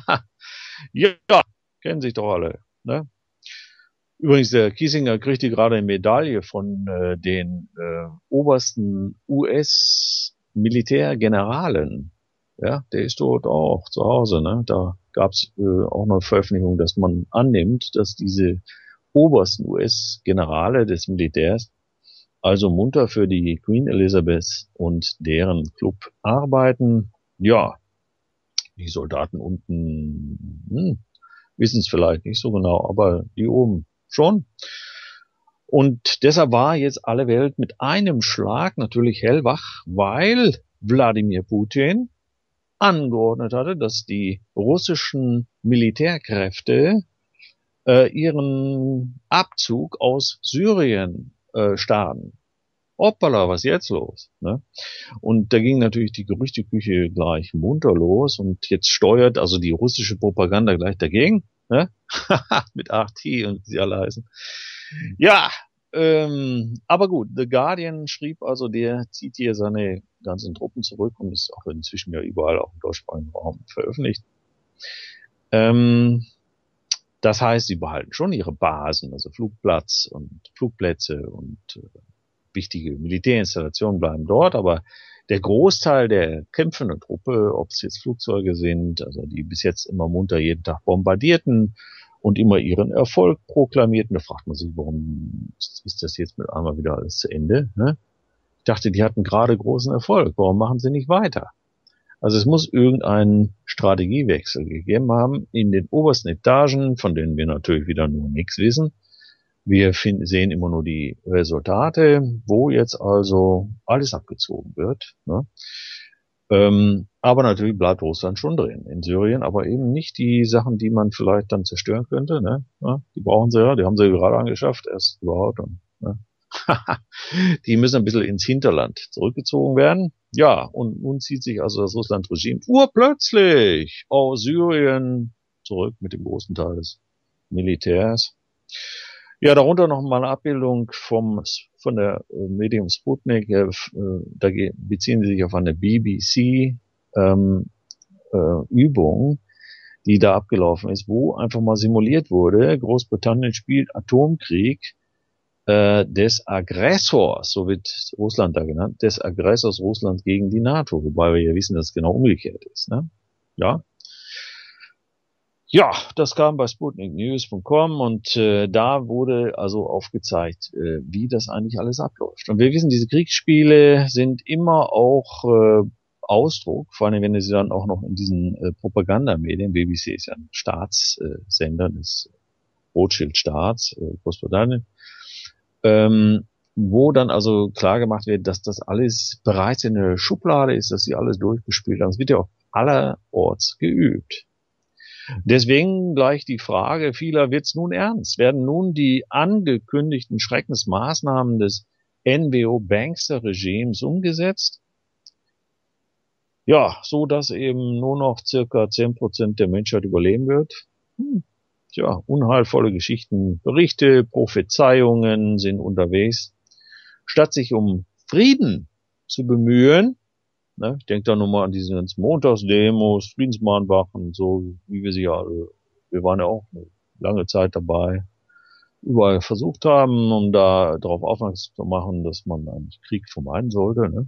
Ja, kennen sich doch alle. Ne? Übrigens, der Kissinger kriegte gerade eine Medaille von äh, den äh, obersten U S-Militärgeneralen. Ja, der ist dort auch zu Hause. Ne? Da gab es äh, auch eine Veröffentlichung, dass man annimmt, dass diese obersten U S-Generale des Militärs also munter für die Queen Elizabeth und deren Club arbeiten. Ja, die Soldaten unten hm, wissen es vielleicht nicht so genau, aber die oben schon. Und deshalb war jetzt alle Welt mit einem Schlag natürlich hellwach, weil Wladimir Putin angeordnet hatte, dass die russischen Militärkräfte äh, ihren Abzug aus Syrien äh, starten. Hoppala, was ist jetzt los? Ne? Und da ging natürlich die Gerüchteküche gleich munter los und jetzt steuert also die russische Propaganda gleich dagegen, ne? Mit R T und wie sie alle heißen. Ja, ähm, aber gut, The Guardian schrieb also, der zieht hier seine ganzen Truppen zurück und ist auch inzwischen ja überall auch im deutschsprachigen Raum veröffentlicht. Ähm, das heißt, sie behalten schon ihre Basen, also Flugplatz und Flugplätze und äh, wichtige Militärinstallationen bleiben dort, aber der Großteil der kämpfenden Truppe, ob es jetzt Flugzeuge sind, also die bis jetzt immer munter jeden Tag bombardierten und immer ihren Erfolg proklamierten, da fragt man sich, warum ist das jetzt mit einmal wieder alles zu Ende? Ne? Ich dachte, die hatten gerade großen Erfolg, warum machen sie nicht weiter? Also es muss irgendeinen Strategiewechsel gegeben haben in den obersten Etagen, von denen wir natürlich wieder nur nichts wissen. Wir finden, sehen immer nur die Resultate, wo jetzt also alles abgezogen wird. Ne? Ähm, aber natürlich bleibt Russland schon drin in Syrien, aber eben nicht die Sachen, die man vielleicht dann zerstören könnte. Ne? Ja, die brauchen sie ja, die haben sie gerade angeschafft, erst überhaupt. Und, ne? Die müssen ein bisschen ins Hinterland zurückgezogen werden. Ja, und nun zieht sich also das Russland-Regime urplötzlich aus Syrien zurück mit dem großen Teil des Militärs. Ja, darunter noch mal eine Abbildung vom, von der Medium Sputnik. Äh, da beziehen sie sich auf eine B B C ähm, äh, Übung, die da abgelaufen ist, wo einfach mal simuliert wurde, Großbritannien spielt Atomkrieg äh, des Aggressors, so wird Russland da genannt, des Aggressors Russland gegen die NATO, wobei wir ja wissen, dass es genau umgekehrt ist. Ne? Ja. Ja, das kam bei Sputnik News Punkt com und äh, da wurde also aufgezeigt, äh, wie das eigentlich alles abläuft. Und wir wissen, diese Kriegsspiele sind immer auch äh, Ausdruck, vor allem wenn sie dann auch noch in diesen äh, Propagandamedien, B B C ist ja ein Staatssender äh, des Rothschild-Staats, äh, Großbritannien, ähm, wo dann also klar gemacht wird, dass das alles bereits in der Schublade ist, dass sie alles durchgespielt haben. Es wird ja auch allerorts geübt. Deswegen gleich die Frage vieler, wird's nun ernst? Werden nun die angekündigten Schreckensmaßnahmen des N W O-Bankster-Regimes umgesetzt? Ja, so dass eben nur noch circa zehn Prozent der Menschheit überleben wird? Hm. Tja, unheilvolle Geschichten, Berichte, Prophezeiungen sind unterwegs. Statt sich um Frieden zu bemühen, ne, ich denke da nochmal an diese ganzen Montagsdemos, Friedensmahnwachen, so wie wir sie ja alle, wir waren ja auch eine lange Zeit dabei, überall versucht haben, um da darauf aufmerksam zu machen, dass man eigentlich Krieg vermeiden sollte. Ne?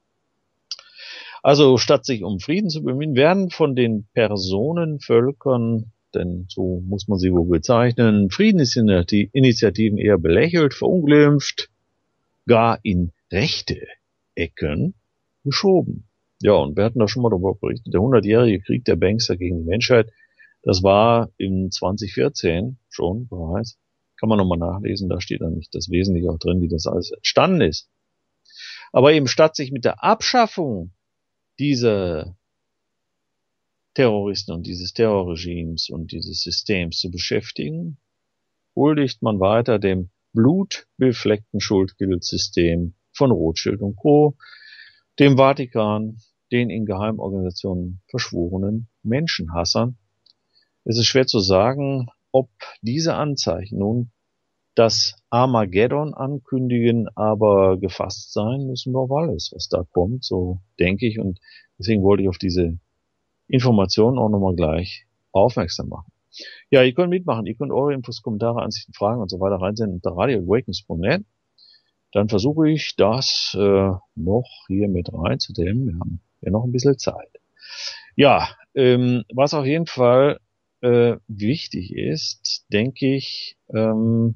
Also statt sich um Frieden zu bemühen, werden von den Personenvölkern, denn so muss man sie wohl bezeichnen, Friedensinitiativen eher belächelt, verunglimpft, gar in rechte Ecken geschoben. Ja, und wir hatten da schon mal darüber berichtet, der hundertjährige Krieg der Bankster gegen die Menschheit, das war im zwanzig vierzehn schon bereits. Kann man nochmal nachlesen, da steht dann nicht das Wesentliche auch drin, wie das alles entstanden ist. Aber eben statt sich mit der Abschaffung dieser Terroristen und dieses Terrorregimes und dieses Systems zu beschäftigen, huldigt man weiter dem blutbefleckten Schuldgeldsystem von Rothschild und Co., dem Vatikan, den in Geheimorganisationen verschworenen Menschenhassern. Es ist schwer zu sagen, ob diese Anzeichen nun das Armageddon ankündigen, aber gefasst sein müssen wir auf alles, was da kommt, so denke ich. Und deswegen wollte ich auf diese Informationen auch nochmal gleich aufmerksam machen. Ja, ihr könnt mitmachen, ihr könnt eure Infos, Kommentare, Ansichten, Fragen und so weiter reinsenden unter radio at awakenings punkt net. Dann versuche ich das äh, noch hier mit reinzudämmen. Wir haben ja noch ein bisschen Zeit. Ja, ähm, was auf jeden Fall äh, wichtig ist, denke ich, ähm,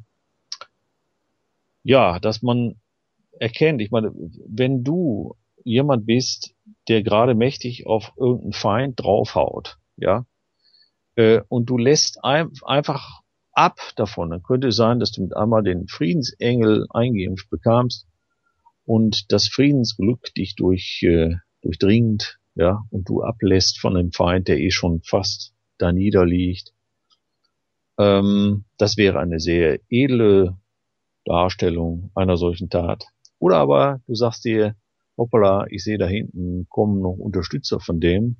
ja, dass man erkennt, ich meine, wenn du jemand bist, der gerade mächtig auf irgendeinen Feind draufhaut, ja, äh, und du lässt ein, einfach ab davon, dann könnte es sein, dass du mit einmal den Friedensengel eingeimpft bekamst und das Friedensglück dich durch äh, durchdringt, ja, und du ablässt von dem Feind, der eh schon fast da niederliegt. Ähm, das wäre eine sehr edle Darstellung einer solchen Tat. Oder aber du sagst dir, hoppala, ich sehe da hinten kommen noch Unterstützer von dem,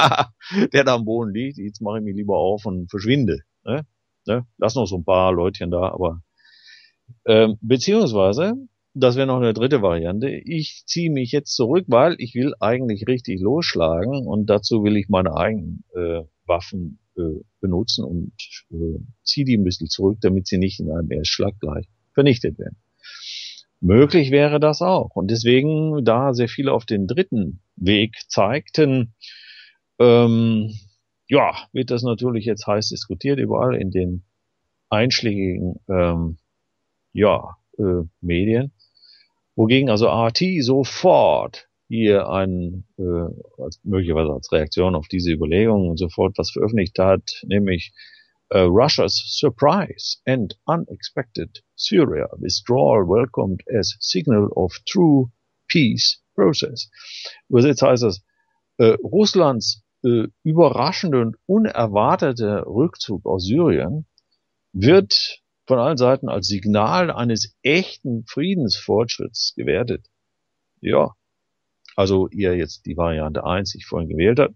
der da am Boden liegt, jetzt mache ich mich lieber auf und verschwinde. Ne? Ne? Lass noch so ein paar Leutchen da, aber ähm, beziehungsweise, das wäre noch eine dritte Variante, ich ziehe mich jetzt zurück, weil ich will eigentlich richtig losschlagen und dazu will ich meine eigenen äh, Waffen äh, benutzen und äh, ziehe die ein bisschen zurück, damit sie nicht in einem Erstschlag gleich vernichtet werden. Möglich wäre das auch. Und deswegen, da sehr viele auf den dritten Weg zeigten, ähm, ja, wird das natürlich jetzt heiß diskutiert, überall in den einschlägigen ähm, ja, äh, Medien. Wogegen also R T sofort hier ein, äh, als, möglicherweise als Reaktion auf diese Überlegungen sofort was veröffentlicht hat, nämlich Uh, Russia's surprise and unexpected Syria withdrawal welcomed as signal of true peace process. Übersetzt heißt das, äh, Russlands äh, überraschende und unerwartete Rückzug aus Syrien wird von allen Seiten als Signal eines echten Friedensfortschritts gewertet. Ja, also ihr jetzt die Variante eins, die ich vorhin gewählt habe.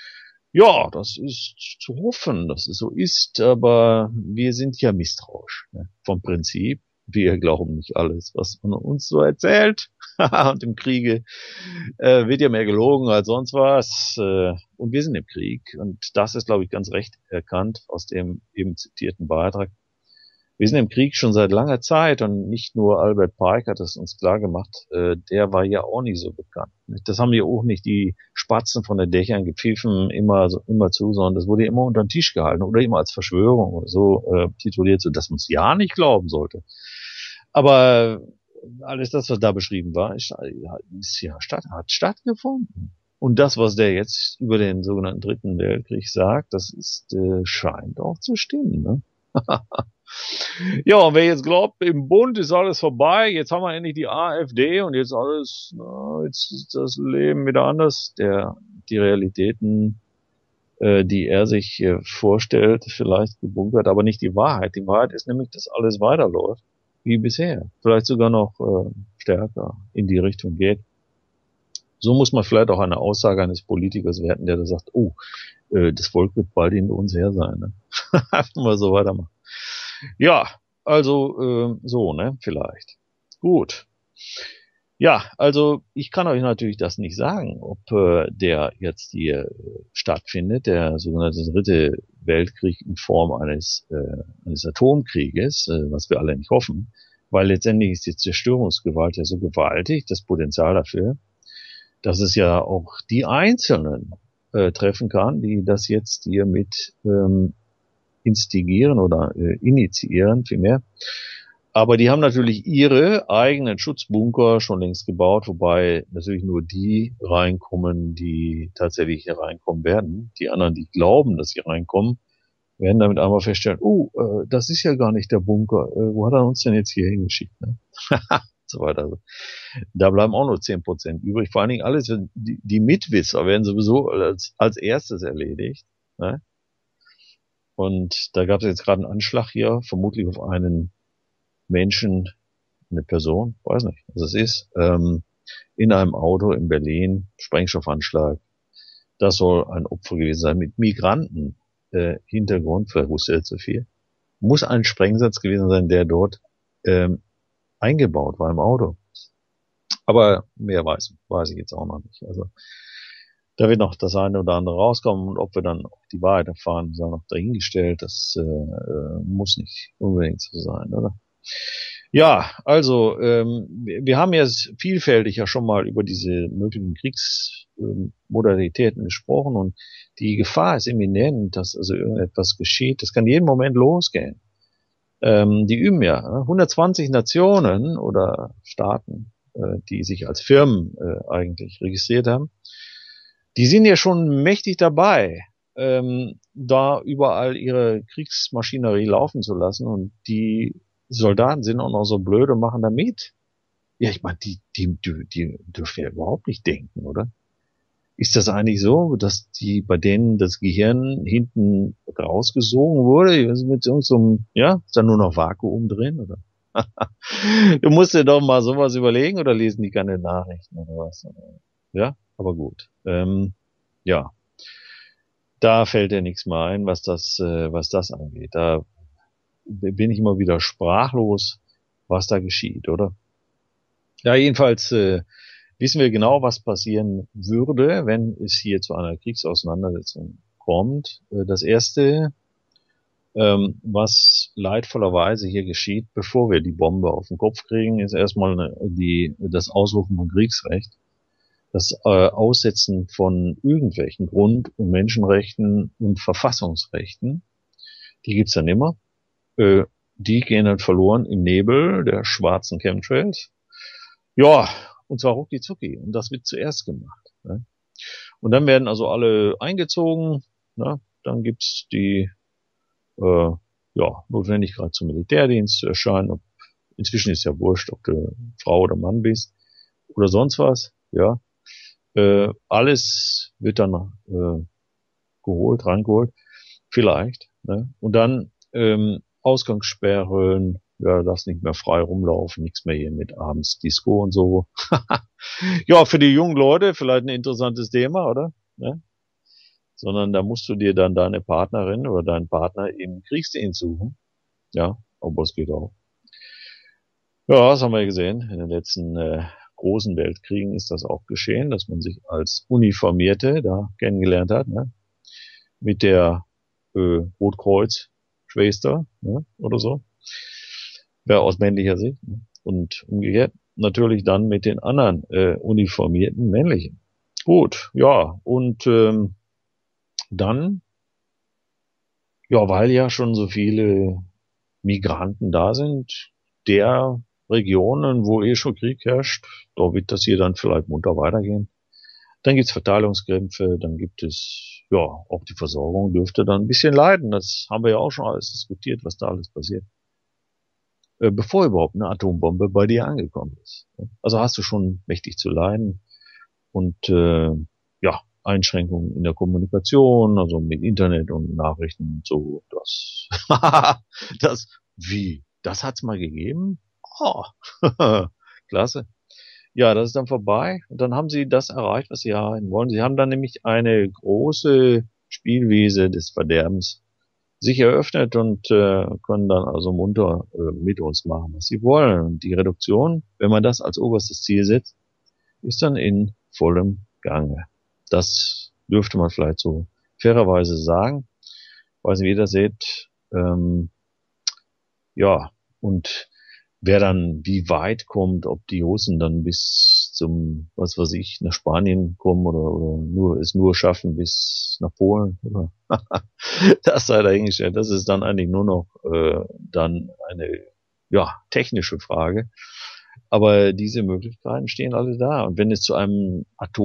Ja, das ist zu hoffen, dass es so ist, aber wir sind ja misstrauisch, ne? Vom Prinzip. Wir glauben nicht alles, was man uns so erzählt. Und im Kriege äh, wird ja mehr gelogen als sonst was. Äh, und wir sind im Krieg. Und das ist, glaube ich, ganz recht erkannt aus dem eben zitierten Beitrag. Wir sind im Krieg schon seit langer Zeit und nicht nur Albert Pike hat es uns klar gemacht, äh, der war ja auch nicht so bekannt. Das haben ja auch nicht die Spatzen von den Dächern gepfiffen, immer so, immer zu, sondern das wurde immer unter den Tisch gehalten oder immer als Verschwörung oder so äh, tituliert, so dass man es ja nicht glauben sollte. Aber alles das, was da beschrieben war, ist, ist ja statt, hat stattgefunden. Und das, was der jetzt über den sogenannten Dritten Weltkrieg sagt, das ist äh, scheint auch zu stimmen, ne? Ja, und wer jetzt glaubt, im Bund ist alles vorbei, jetzt haben wir endlich die AfD und jetzt alles, na, jetzt ist das Leben wieder anders, der die Realitäten, äh, die er sich äh, vorstellt, vielleicht gebunkert, aber nicht die Wahrheit. Die Wahrheit ist nämlich, dass alles weiterläuft wie bisher, vielleicht sogar noch äh, stärker in die Richtung geht. So muss man vielleicht auch eine Aussage eines Politikers werten, der da sagt, oh, äh, das Volk wird bald hinter uns her sein. Ne? Einfach mal so weitermachen. Ja, also äh, so, ne, vielleicht. Gut. Ja, also ich kann euch natürlich das nicht sagen, ob äh, der jetzt hier äh, stattfindet, der sogenannte Dritte Weltkrieg in Form eines äh, eines Atomkrieges, äh, was wir alle nicht hoffen, weil letztendlich ist die Zerstörungsgewalt ja so gewaltig, das Potenzial dafür, dass es ja auch die Einzelnen äh, treffen kann, die das jetzt hier mit ähm, instigieren oder äh, initiieren, vielmehr. Aber die haben natürlich ihre eigenen Schutzbunker schon längst gebaut, wobei natürlich nur die reinkommen, die tatsächlich hier reinkommen werden. Die anderen, die glauben, dass sie reinkommen, werden damit einmal feststellen, oh, äh, das ist ja gar nicht der Bunker. Äh, wo hat er uns denn jetzt hier hingeschickt? Ne? so weiter. Also, da bleiben auch nur zehn Prozent übrig. Vor allen Dingen alles, die, die Mitwisser werden sowieso als, als erstes erledigt. Ne? Und da gab es jetzt gerade einen Anschlag hier, vermutlich auf einen Menschen, eine Person, weiß nicht, was es ist, ähm, in einem Auto in Berlin, Sprengstoffanschlag. Das soll ein Opfer gewesen sein mit Migranten, äh, Hintergrund, vielleicht wusste er zu viel. Muss ein Sprengsatz gewesen sein, der dort ähm, eingebaut war im Auto. Aber mehr weiß, weiß ich jetzt auch noch nicht. Also da wird noch das eine oder andere rauskommen und ob wir dann auch die Wahrheit erfahren, sei noch dahingestellt. Das äh, muss nicht unbedingt so sein, oder? Ja, also ähm, wir, wir haben jetzt vielfältig ja schon mal über diese möglichen Kriegsmodalitäten ähm, gesprochen und die Gefahr ist imminent, dass also irgendetwas geschieht. Das kann jeden Moment losgehen. Ähm, die üben ja hundertzwanzig Nationen oder Staaten, äh, die sich als Firmen äh, eigentlich registriert haben. Die sind ja schon mächtig dabei, ähm, da überall ihre Kriegsmaschinerie laufen zu lassen und die Soldaten sind auch noch so blöd und machen da mit. Ja, ich meine, die, die, die, die dürfen ja überhaupt nicht denken, oder? Ist das eigentlich so, dass die bei denen das Gehirn hinten rausgesogen wurde? Mit so einem, ja, ist da nur noch Vakuum drin, oder? Du musst dir doch mal sowas überlegen, oder lesen die keine Nachrichten oder was? Ja, aber gut. Ähm, ja, da fällt dir nichts mehr ein, was das, äh, was das angeht. Da bin ich immer wieder sprachlos, was da geschieht, oder? Ja, jedenfalls äh, wissen wir genau, was passieren würde, wenn es hier zu einer Kriegsauseinandersetzung kommt. Äh, das erste, ähm, was leidvollerweise hier geschieht, bevor wir die Bombe auf den Kopf kriegen, ist erstmal eine, die, das Ausrufen von Kriegsrecht. Das äh, Aussetzen von irgendwelchen Grund- und Menschenrechten und Verfassungsrechten, die gibt's dann immer. Äh, die gehen dann verloren im Nebel der schwarzen Chemtrails. Ja, und zwar rucki zucki. Und das wird zuerst gemacht. Ne? Und dann werden also alle eingezogen. Ne? Dann gibt's die äh, ja, Notwendigkeit zum Militärdienst zu erscheinen. Ob, inzwischen ist ja wurscht, ob du Frau oder Mann bist oder sonst was. Ja. Äh, alles wird dann äh, geholt, reingeholt, vielleicht. Ne? Und dann ähm, Ausgangssperren, ja, darfst nicht mehr frei rumlaufen, nichts mehr hier mit abends Disco und so. Ja, für die jungen Leute vielleicht ein interessantes Thema, oder? Ne? Sondern da musst du dir dann deine Partnerin oder deinen Partner im Kriegsdienst suchen. Ja, aber es geht auch. Ja, das haben wir gesehen in den letzten äh, großen Weltkriegen ist das auch geschehen, dass man sich als Uniformierte da kennengelernt hat, ne? Mit der äh, Rotkreuz-Schwester, ne? Oder so. Ja, aus männlicher Sicht. Ne? Und umgekehrt natürlich dann mit den anderen äh, uniformierten männlichen. Gut, ja, und ähm, dann, ja, weil ja schon so viele Migranten da sind, der Regionen, wo eh schon Krieg herrscht, da wird das hier dann vielleicht munter weitergehen. Dann gibt's Verteilungskämpfe, dann gibt es, ja, auch die Versorgung dürfte dann ein bisschen leiden. Das haben wir ja auch schon alles diskutiert, was da alles passiert. Äh, bevor überhaupt eine Atombombe bei dir angekommen ist. Also hast du schon mächtig zu leiden. Und äh, ja, Einschränkungen in der Kommunikation, also mit Internet und Nachrichten und so. Das, das, wie, das hat's mal gegeben? Oh, klasse. Ja, das ist dann vorbei. Und dann haben sie das erreicht, was sie erreichen wollen. Sie haben dann nämlich eine große Spielwiese des Verderbens sich eröffnet und äh, können dann also munter äh, mit uns machen, was sie wollen. Und die Reduktion, wenn man das als oberstes Ziel setzt, ist dann in vollem Gange. Das dürfte man vielleicht so fairerweise sagen. Weiß nicht, wie ihr das seht. Ähm, ja, und wer dann wie weit kommt, ob die Russen dann bis zum, was weiß ich, nach Spanien kommen oder, oder nur es nur schaffen bis nach Polen, oder? Das sei dahingestellt. Das ist dann eigentlich nur noch äh, dann eine ja technische Frage. Aber diese Möglichkeiten stehen alle da. Und wenn es zu einem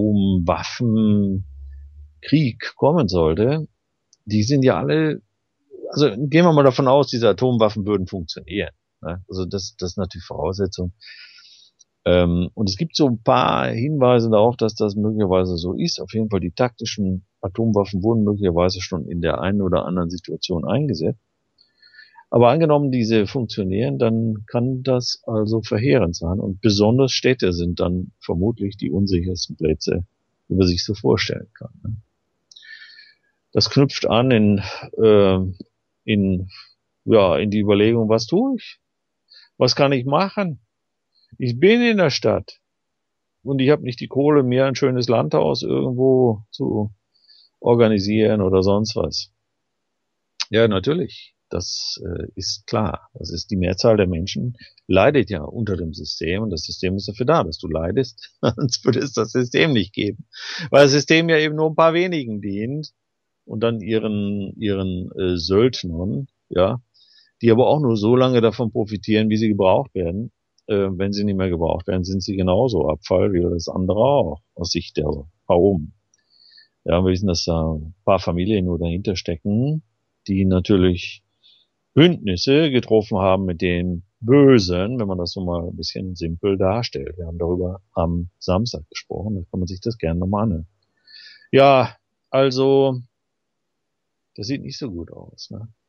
Atomwaffenkrieg kommen sollte, die sind ja alle, also gehen wir mal davon aus, diese Atomwaffen würden funktionieren. Ne? Also das, das ist natürlich Voraussetzung. Ähm, und es gibt so ein paar Hinweise darauf, dass das möglicherweise so ist. Auf jeden Fall die taktischen Atomwaffen wurden möglicherweise schon in der einen oder anderen Situation eingesetzt. Aber angenommen, diese funktionieren, dann kann das also verheerend sein. Und besonders Städte sind dann vermutlich die unsichersten Plätze, die man sich so vorstellen kann. Ne? Das knüpft an in, äh, in, ja, in die Überlegung, was tue ich? Was kann ich machen? Ich bin in der Stadt und ich habe nicht die Kohle, mir ein schönes Landhaus irgendwo zu organisieren oder sonst was. Ja, natürlich. Das äh, ist klar. Das ist die Mehrzahl der Menschen leidet ja unter dem System und das System ist dafür da, dass du leidest. Sonst würde es das System nicht geben, weil das System ja eben nur ein paar wenigen dient und dann ihren ihren äh, Söldnern, ja, die aber auch nur so lange davon profitieren, wie sie gebraucht werden. Äh, wenn sie nicht mehr gebraucht werden, sind sie genauso Abfall wie das andere auch aus Sicht der P A O M. Ja, wir wissen, dass da ein paar Familien nur dahinter stecken, die natürlich Bündnisse getroffen haben mit den Bösen, wenn man das so mal ein bisschen simpel darstellt. Wir haben darüber am Samstag gesprochen, da kann man sich das gerne nochmal anhören. Ja, also, das sieht nicht so gut aus, ne?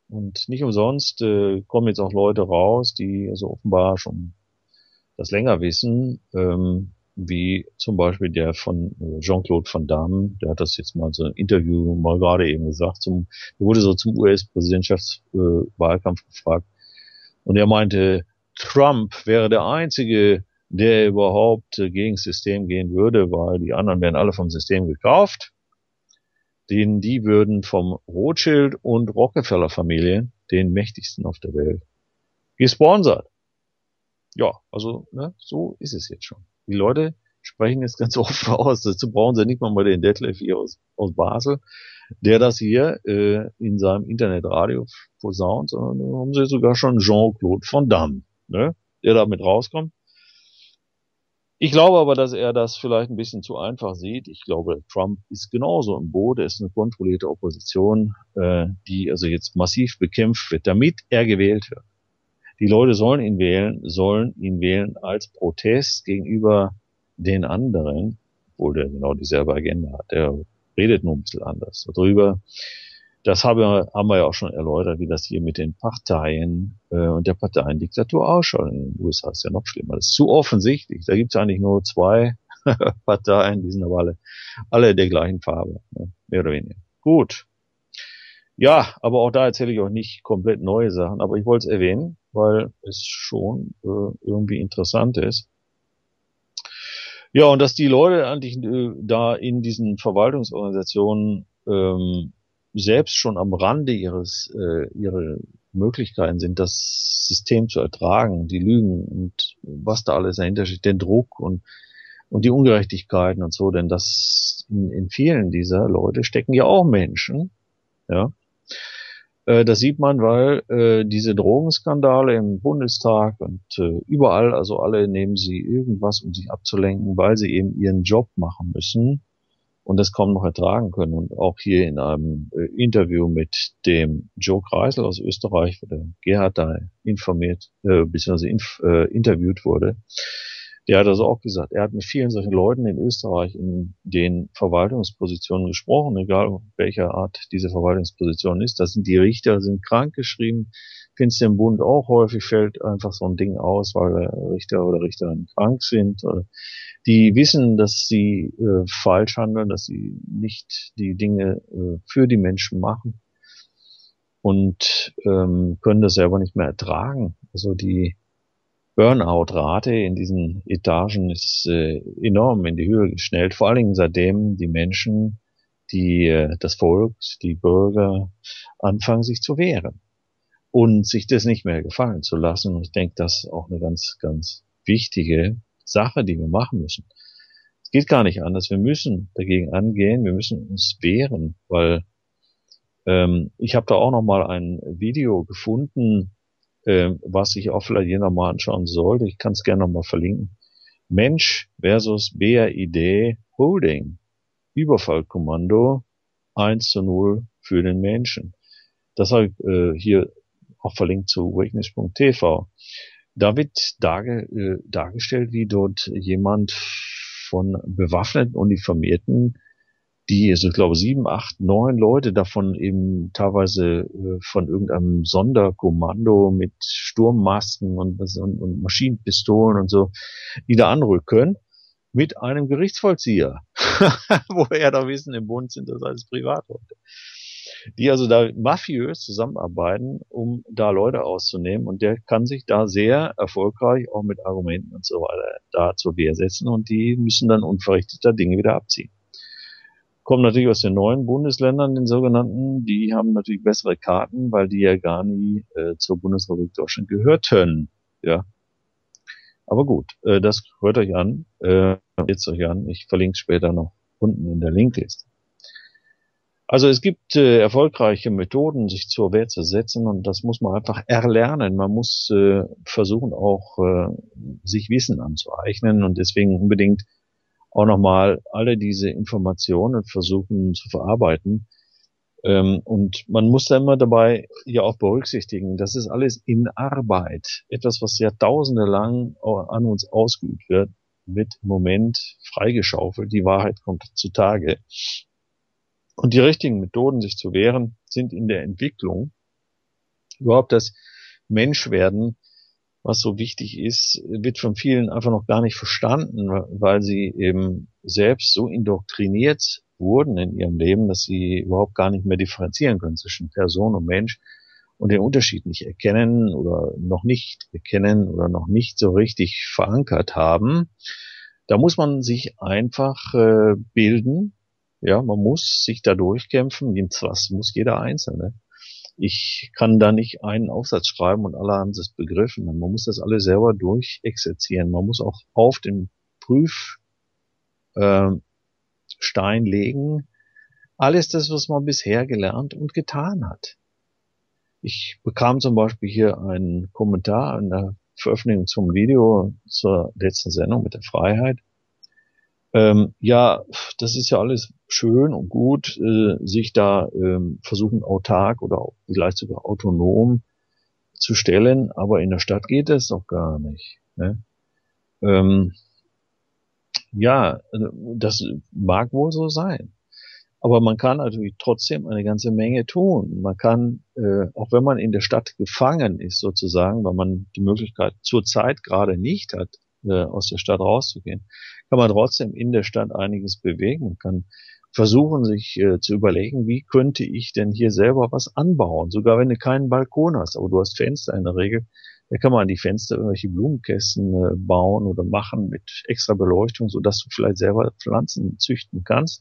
Und nicht umsonst äh, kommen jetzt auch Leute raus, die also offenbar schon das länger wissen, ähm, wie zum Beispiel der von Jean-Claude Van Damme, der hat das jetzt mal so ein Interview mal gerade eben gesagt, zum, der wurde so zum U S-Präsidentschaftswahlkampf äh, gefragt und er meinte, Trump wäre der Einzige, der überhaupt äh, gegen das System gehen würde, weil die anderen werden alle vom System gekauft, denn die würden vom Rothschild- und Rockefeller-Familien, den mächtigsten auf der Welt, gesponsert. Ja, also ne, so ist es jetzt schon. Die Leute sprechen es ganz oft aus. Dazu brauchen sie nicht mal den Detlef hier aus, aus Basel, der das hier äh, in seinem Internetradio posaunt, sondern da haben sie sogar schon Jean-Claude Van Damme, ne, der damit rauskommt. Ich glaube aber, dass er das vielleicht ein bisschen zu einfach sieht. Ich glaube, Trump ist genauso im Boot. Er ist eine kontrollierte Opposition, äh, die also jetzt massiv bekämpft wird, damit er gewählt wird. Die Leute sollen ihn wählen, sollen ihn wählen als Protest gegenüber den anderen, obwohl der genau dieselbe Agenda hat. Der redet nur ein bisschen anders darüber. Das haben wir, haben wir ja auch schon erläutert, wie das hier mit den Parteien äh, und der Parteiendiktatur ausschaut. In den U S A ist ja noch schlimmer. Das ist zu offensichtlich. Da gibt es eigentlich nur zwei Parteien, die sind aber alle, alle der gleichen Farbe, ne? Mehr oder weniger. Gut. Ja, aber auch da erzähle ich auch nicht komplett neue Sachen, aber ich wollte es erwähnen, weil es schon äh, irgendwie interessant ist. Ja, und dass die Leute eigentlich äh, da in diesen Verwaltungsorganisationen ähm, selbst schon am Rande ihres äh, ihre Möglichkeiten sind, das System zu ertragen, die Lügen und was da alles dahinter steht, den Druck und und die Ungerechtigkeiten und so, denn das in, in vielen dieser Leute stecken ja auch Menschen, ja. Das sieht man, weil äh, diese Drogenskandale im Bundestag und äh, überall, also alle nehmen sie irgendwas, um sich abzulenken, weil sie eben ihren Job machen müssen und das kaum noch ertragen können. Und auch hier in einem äh, Interview mit dem Joe Kreisel aus Österreich, wo der Gerhard da informiert, äh, beziehungsweise inf, äh, interviewt wurde, der hat also auch gesagt, er hat mit vielen solchen Leuten in Österreich in den Verwaltungspositionen gesprochen, egal welcher Art diese Verwaltungsposition ist. Das sind die Richter, sind krankgeschrieben. Findest du im Bund auch häufig, fällt einfach so ein Ding aus, weil Richter oder Richterinnen krank sind. Die wissen, dass sie äh, falsch handeln, dass sie nicht die Dinge äh, für die Menschen machen und ähm, können das selber nicht mehr ertragen. Also die Burnout-Rate in diesen Etagen ist äh, enorm in die Höhe geschnellt, vor allen Dingen seitdem die Menschen, die äh, das Volk, die Bürger anfangen, sich zu wehren und sich das nicht mehr gefallen zu lassen. Und ich denke, das ist auch eine ganz, ganz wichtige Sache, die wir machen müssen. Es geht gar nicht anders. Wir müssen dagegen angehen, wir müssen uns wehren, weil ähm, ich habe da auch noch mal ein Video gefunden, was ich auch vielleicht hier nochmal anschauen sollte. Ich kann es gerne nochmal verlinken. Mensch versus B R I D Holding. Überfallkommando eins zu null für den Menschen. Das habe ich äh, hier auch verlinkt zu witness punkt t v. Da wird darge, äh, dargestellt, wie dort jemand von bewaffneten Uniformierten, die, also ich glaube sieben, acht, neun Leute davon eben teilweise äh, von irgendeinem Sonderkommando mit Sturmmasken und, und, und Maschinenpistolen und so, die da anrücken mit einem Gerichtsvollzieher. Wo wir ja da wissen, im Bund sind das alles Privatleute. Die also da mafiös zusammenarbeiten, um da Leute auszunehmen, und der kann sich da sehr erfolgreich auch mit Argumenten und so weiter da zur Wehr setzen, und die müssen dann unverrichteter Dinge wieder abziehen. Kommen natürlich aus den neuen Bundesländern, den sogenannten, die haben natürlich bessere Karten, weil die ja gar nie äh, zur Bundesrepublik Deutschland gehörten. Ja. Aber gut, äh, das hört euch an, äh, jetzt euch an, ich verlinke es später noch unten in der Linkliste. Also es gibt äh, erfolgreiche Methoden, sich zur Wehr zu setzen, und das muss man einfach erlernen. Man muss äh, versuchen auch, äh, sich Wissen anzueignen, und deswegen unbedingt auch nochmal alle diese Informationen versuchen zu verarbeiten. Ähm, und man muss da immer dabei ja auch berücksichtigen, das ist alles in Arbeit. Etwas, was Jahrtausende lang an uns ausgeübt wird, wird im Moment freigeschaufelt. Die Wahrheit kommt zutage. Und die richtigen Methoden, sich zu wehren, sind in der Entwicklung. Überhaupt das Menschwerden, was so wichtig ist, wird von vielen einfach noch gar nicht verstanden, weil sie eben selbst so indoktriniert wurden in ihrem Leben, dass sie überhaupt gar nicht mehr differenzieren können zwischen Person und Mensch und den Unterschied nicht erkennen oder noch nicht erkennen oder noch nicht so richtig verankert haben. Da muss man sich einfach äh, bilden. Ja, man muss sich da durchkämpfen. Das muss jeder Einzelne. Ich kann da nicht einen Aufsatz schreiben und alle haben es begriffen. Man muss das alles selber durchexerzieren. Man muss auch auf den Prüfstein äh, legen. Alles das, was man bisher gelernt und getan hat. Ich bekam zum Beispiel hier einen Kommentar in der Veröffentlichung zum Video zur letzten Sendung mit der Freiheit. Ähm, ja, das ist ja alles schön und gut, äh, sich da ähm, versuchen autark oder auch vielleicht sogar autonom zu stellen, aber in der Stadt geht das doch gar nicht. Ne? Ähm, ja, das mag wohl so sein. Aber man kann natürlich trotzdem eine ganze Menge tun. Man kann, äh, auch wenn man in der Stadt gefangen ist sozusagen, weil man die Möglichkeit zurzeit gerade nicht hat, äh, aus der Stadt rauszugehen, kann man trotzdem in der Stadt einiges bewegen. Man kann versuchen, sich äh, zu überlegen, wie könnte ich denn hier selber was anbauen? Sogar wenn du keinen Balkon hast, aber du hast Fenster in der Regel, da kann man an die Fenster irgendwelche Blumenkästen äh, bauen oder machen mit extra Beleuchtung, sodass du vielleicht selber Pflanzen züchten kannst.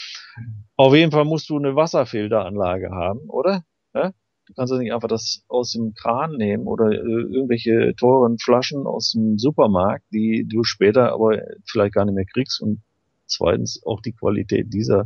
Auf jeden Fall musst du eine Wasserfilteranlage haben, oder? Ja? Du kannst ja nicht einfach das aus dem Kran nehmen oder äh, irgendwelche teuren Flaschen aus dem Supermarkt, die du später aber vielleicht gar nicht mehr kriegst. Und zweitens auch die Qualität dieser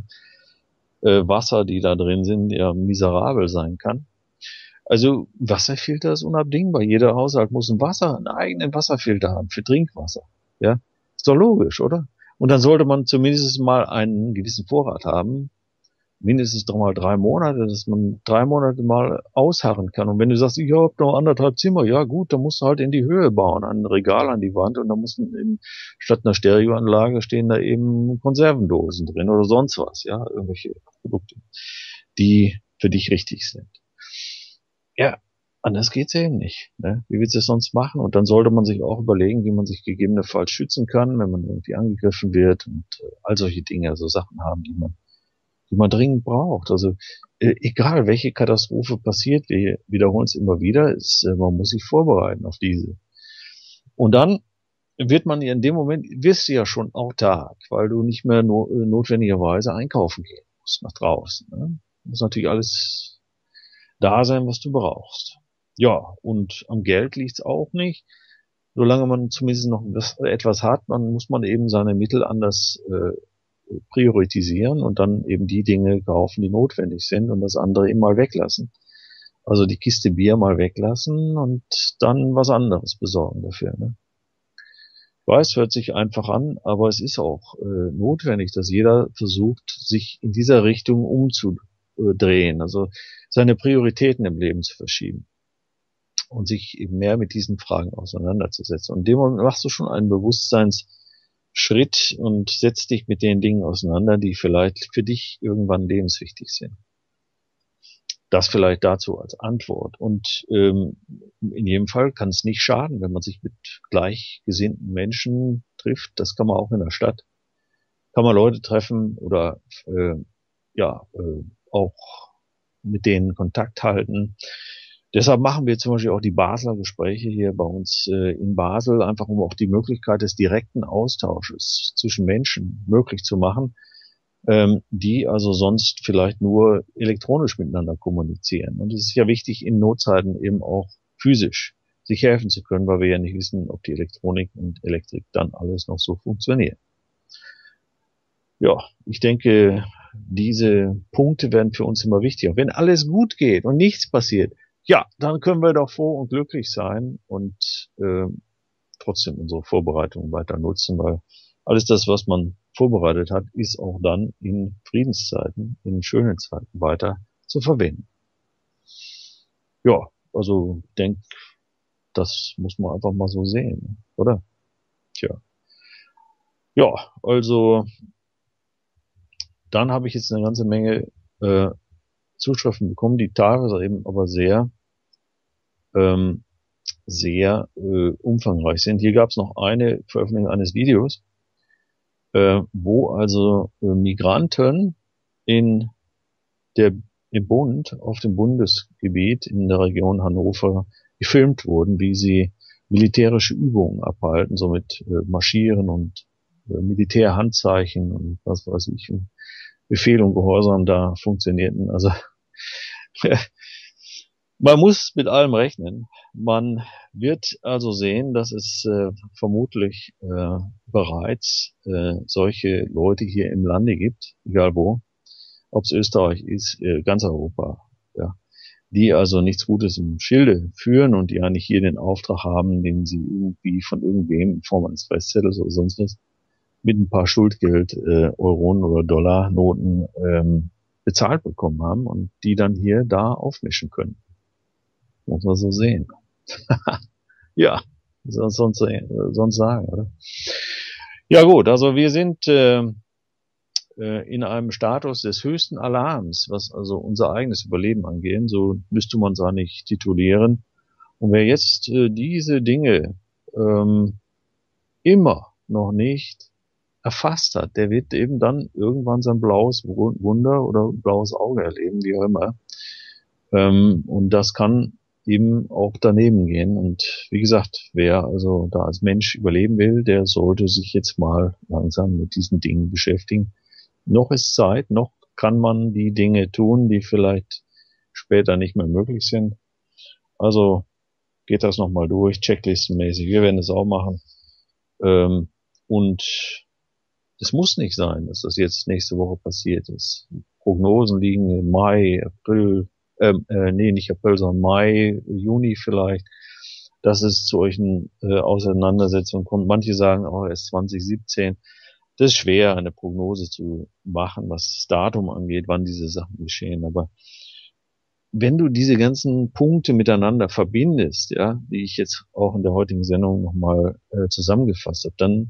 äh, Wasser, die da drin sind, ja miserabel sein kann. Also Wasserfilter ist unabdingbar. Jeder Haushalt muss ein Wasser, einen eigenen Wasserfilter haben für Trinkwasser. Ja, ist doch logisch, oder? Und dann sollte man zumindest mal einen gewissen Vorrat haben, mindestens doch mal drei Monate, dass man drei Monate mal ausharren kann. Und wenn du sagst, ich habe noch anderthalb Zimmer, ja gut, dann musst du halt in die Höhe bauen, ein Regal an die Wand und dann muss eben statt einer Stereoanlage stehen da eben Konservendosen drin oder sonst was, ja, irgendwelche Produkte, die für dich richtig sind. Ja, anders geht's eben nicht. Ne? Wie willst du es sonst machen? Und dann sollte man sich auch überlegen, wie man sich gegebenenfalls schützen kann, wenn man irgendwie angegriffen wird und äh, all solche Dinge, so Sachen haben, die man, die man dringend braucht. Also äh, egal, welche Katastrophe passiert, wir wiederholen es immer wieder, ist, äh, man muss sich vorbereiten auf diese. Und dann wird man in dem Moment, wirst du ja schon autark, weil du nicht mehr no, äh, notwendigerweise einkaufen gehen musst nach draußen. Ne? Muss natürlich alles da sein, was du brauchst. Ja, und am Geld liegt's auch nicht. Solange man zumindest noch etwas hat, dann muss man eben seine Mittel anders äh, priorisieren und dann eben die Dinge kaufen, die notwendig sind und das andere eben mal weglassen. Also die Kiste Bier mal weglassen und dann was anderes besorgen dafür. Ne? Ich weiß, hört sich einfach an, aber es ist auch äh, notwendig, dass jeder versucht, sich in dieser Richtung umzudrehen, also seine Prioritäten im Leben zu verschieben und sich eben mehr mit diesen Fragen auseinanderzusetzen. Und in dem Moment machst du schon einen Bewusstseinsschritt und setzt dich mit den Dingen auseinander, die vielleicht für dich irgendwann lebenswichtig sind. Das vielleicht dazu als Antwort. Und ähm, in jedem Fall kann es nicht schaden, wenn man sich mit gleichgesinnten Menschen trifft. Das kann man auch in der Stadt. Kann man Leute treffen oder äh, ja äh, auch mit denen Kontakt halten. Deshalb machen wir zum Beispiel auch die Basler Gespräche hier bei uns äh, in Basel, einfach um auch die Möglichkeit des direkten Austausches zwischen Menschen möglich zu machen, ähm, die also sonst vielleicht nur elektronisch miteinander kommunizieren. Und es ist ja wichtig, in Notzeiten eben auch physisch sich helfen zu können, weil wir ja nicht wissen, ob die Elektronik und Elektrik dann alles noch so funktioniert. Ja, ich denke, diese Punkte werden für uns immer wichtiger. Wenn alles gut geht und nichts passiert, ja, dann können wir doch froh und glücklich sein und äh, trotzdem unsere Vorbereitungen weiter nutzen, weil alles das, was man vorbereitet hat, ist auch dann in Friedenszeiten, in schönen Zeiten weiter zu verwenden. Ja, also ich denke, das muss man einfach mal so sehen, oder? Tja. Ja, also dann habe ich jetzt eine ganze Menge äh, Zuschriften bekommen, die teilweise eben aber sehr ähm, sehr äh, umfangreich sind. Hier gab es noch eine Veröffentlichung eines Videos, äh, wo also äh, Migranten in der im Bund, auf dem Bundesgebiet in der Region Hannover gefilmt wurden, wie sie militärische Übungen abhalten, so mit äh, Marschieren und äh, Militärhandzeichen und was weiß ich, Befehl und Gehorsam da funktionierten. Also man muss mit allem rechnen. Man wird also sehen, dass es äh, vermutlich äh, bereits äh, solche Leute hier im Lande gibt, egal wo, ob es Österreich ist, äh, ganz Europa, ja, die also nichts Gutes im Schilde führen und die eigentlich hier den Auftrag haben, den sie irgendwie von irgendwem in Form eines Preiszettels oder sonst was mit ein paar Schuldgeld, äh, Euronen oder Dollarnoten ähm, bezahlt bekommen haben und die dann hier da aufmischen können. Muss man so sehen. Ja, sonst, sonst, sonst sagen, oder? Ja gut, also wir sind äh, in einem Status des höchsten Alarms, was also unser eigenes Überleben angeht, so müsste man es eigentlich titulieren. Und wer jetzt äh, diese Dinge ähm, immer noch nicht erfasst hat, der wird eben dann irgendwann sein blaues Wunder oder blaues Auge erleben, wie auch immer. Ähm, und das kann eben auch daneben gehen. Und wie gesagt, wer also da als Mensch überleben will, der sollte sich jetzt mal langsam mit diesen Dingen beschäftigen. Noch ist Zeit, noch kann man die Dinge tun, die vielleicht später nicht mehr möglich sind. Also geht das nochmal durch, checklistenmäßig. Wir werden es auch machen. Ähm, und es muss nicht sein, dass das jetzt nächste Woche passiert ist. Prognosen liegen im Mai, April, äh, äh, nee, nicht April, sondern Mai, Juni vielleicht, dass es zu solchen äh, Auseinandersetzungen kommt. Manche sagen, oh, erst zwanzig siebzehn. Das ist schwer, eine Prognose zu machen, was das Datum angeht, wann diese Sachen geschehen. Aber wenn du diese ganzen Punkte miteinander verbindest, ja, die ich jetzt auch in der heutigen Sendung nochmal äh, zusammengefasst habe, dann,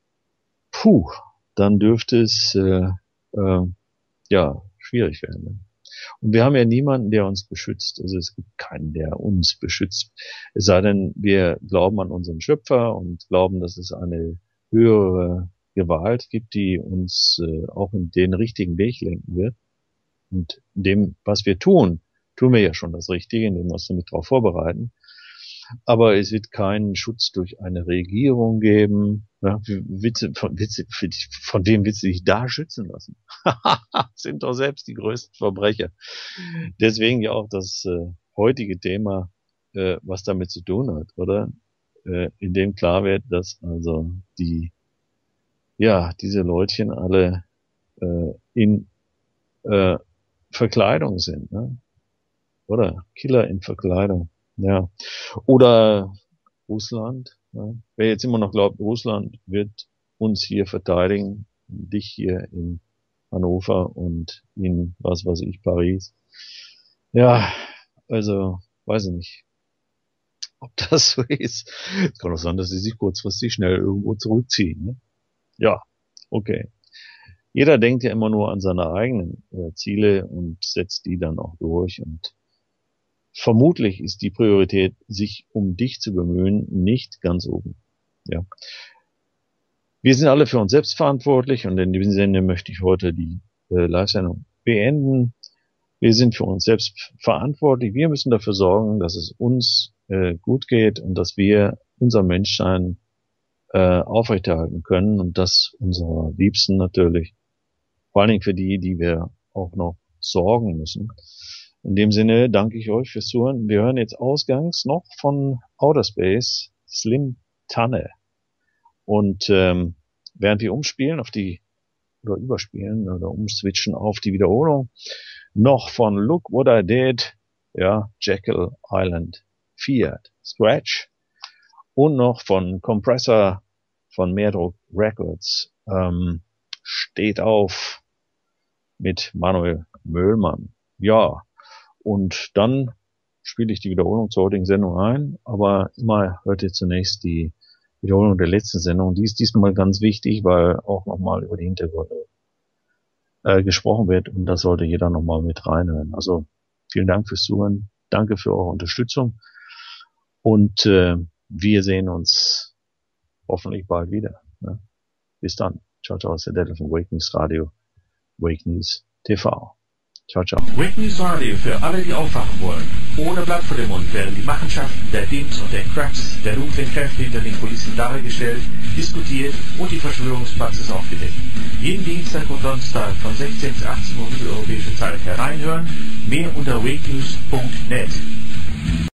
puh, dann dürfte es äh, äh, ja schwierig werden. Ne? Und wir haben ja niemanden, der uns beschützt. Also es gibt keinen, der uns beschützt. Es sei denn, wir glauben an unseren Schöpfer und glauben, dass es eine höhere Gewalt gibt, die uns äh, auch in den richtigen Weg lenken wird. Und in dem, was wir tun, tun wir ja schon das Richtige, indem wir uns damit darauf vorbereiten. Aber es wird keinen Schutz durch eine Regierung geben. Ja, Witze, von, Witze, von wem willst du dich da schützen lassen? Sind doch selbst die größten Verbrecher. Deswegen ja auch das äh, heutige Thema, äh, was damit zu tun hat, oder? Äh, in dem klar wird, dass also die ja, diese Leutchen alle äh, in äh, Verkleidung sind, ne? Oder Killer in Verkleidung, ja. Oder Russland, ne? Wer jetzt immer noch glaubt, Russland wird uns hier verteidigen, dich hier in Hannover und in, was weiß ich, Paris. Ja, also, weiß ich nicht, ob das so ist. Es kann auch sein, dass sie sich kurzfristig schnell irgendwo zurückziehen, ne? Ja, okay. Jeder denkt ja immer nur an seine eigenen äh, Ziele und setzt die dann auch durch. Und vermutlich ist die Priorität, sich um dich zu bemühen, nicht ganz oben. Ja. Wir sind alle für uns selbst verantwortlich und in diesem Sinne möchte ich heute die äh, Live-Sendung beenden. Wir sind für uns selbst verantwortlich. Wir müssen dafür sorgen, dass es uns äh, gut geht und dass wir unser Menschsein Äh, aufrechterhalten können und das unserer Liebsten natürlich, vor allen Dingen für die, die wir auch noch sorgen müssen. In dem Sinne danke ich euch fürs Zuhören. Wir hören jetzt ausgangs noch von Outer Space Slim Tanne und ähm, während wir umspielen auf die oder überspielen oder umswitchen auf die Wiederholung noch von Look What I Did, ja, Jekyll Island Fiat Scratch. Und noch von Compressor von Mehrdruck Records, ähm, Steht auf mit Manuel Möhlmann. Ja, und dann spiele ich die Wiederholung zur heutigen Sendung ein, aber immer hört ihr zunächst die Wiederholung der letzten Sendung. Die ist diesmal ganz wichtig, weil auch nochmal über die Hintergründe äh, gesprochen wird und das sollte jeder nochmal mit reinhören. Also vielen Dank fürs Zuhören, danke für eure Unterstützung. Und äh, wir sehen uns hoffentlich bald wieder. Ne? Bis dann. Ciao, ciao, aus der Detlef von Wake News Radio, Wake News T V. Ciao, ciao. Wake News Radio für alle, die aufwachen wollen. Ohne Blatt vor dem Mund werden die Machenschaften der Dims und der Cracks, der dunklen Kräfte hinter den Kulissen dargestellt, diskutiert und die Verschwörungspraxis aufgedeckt. Jeden Dienstag und Donnerstag von sechzehn bis achtzehn Uhr mitteleuropäische Zeit hereinhören. Mehr unter wakenews punkt net.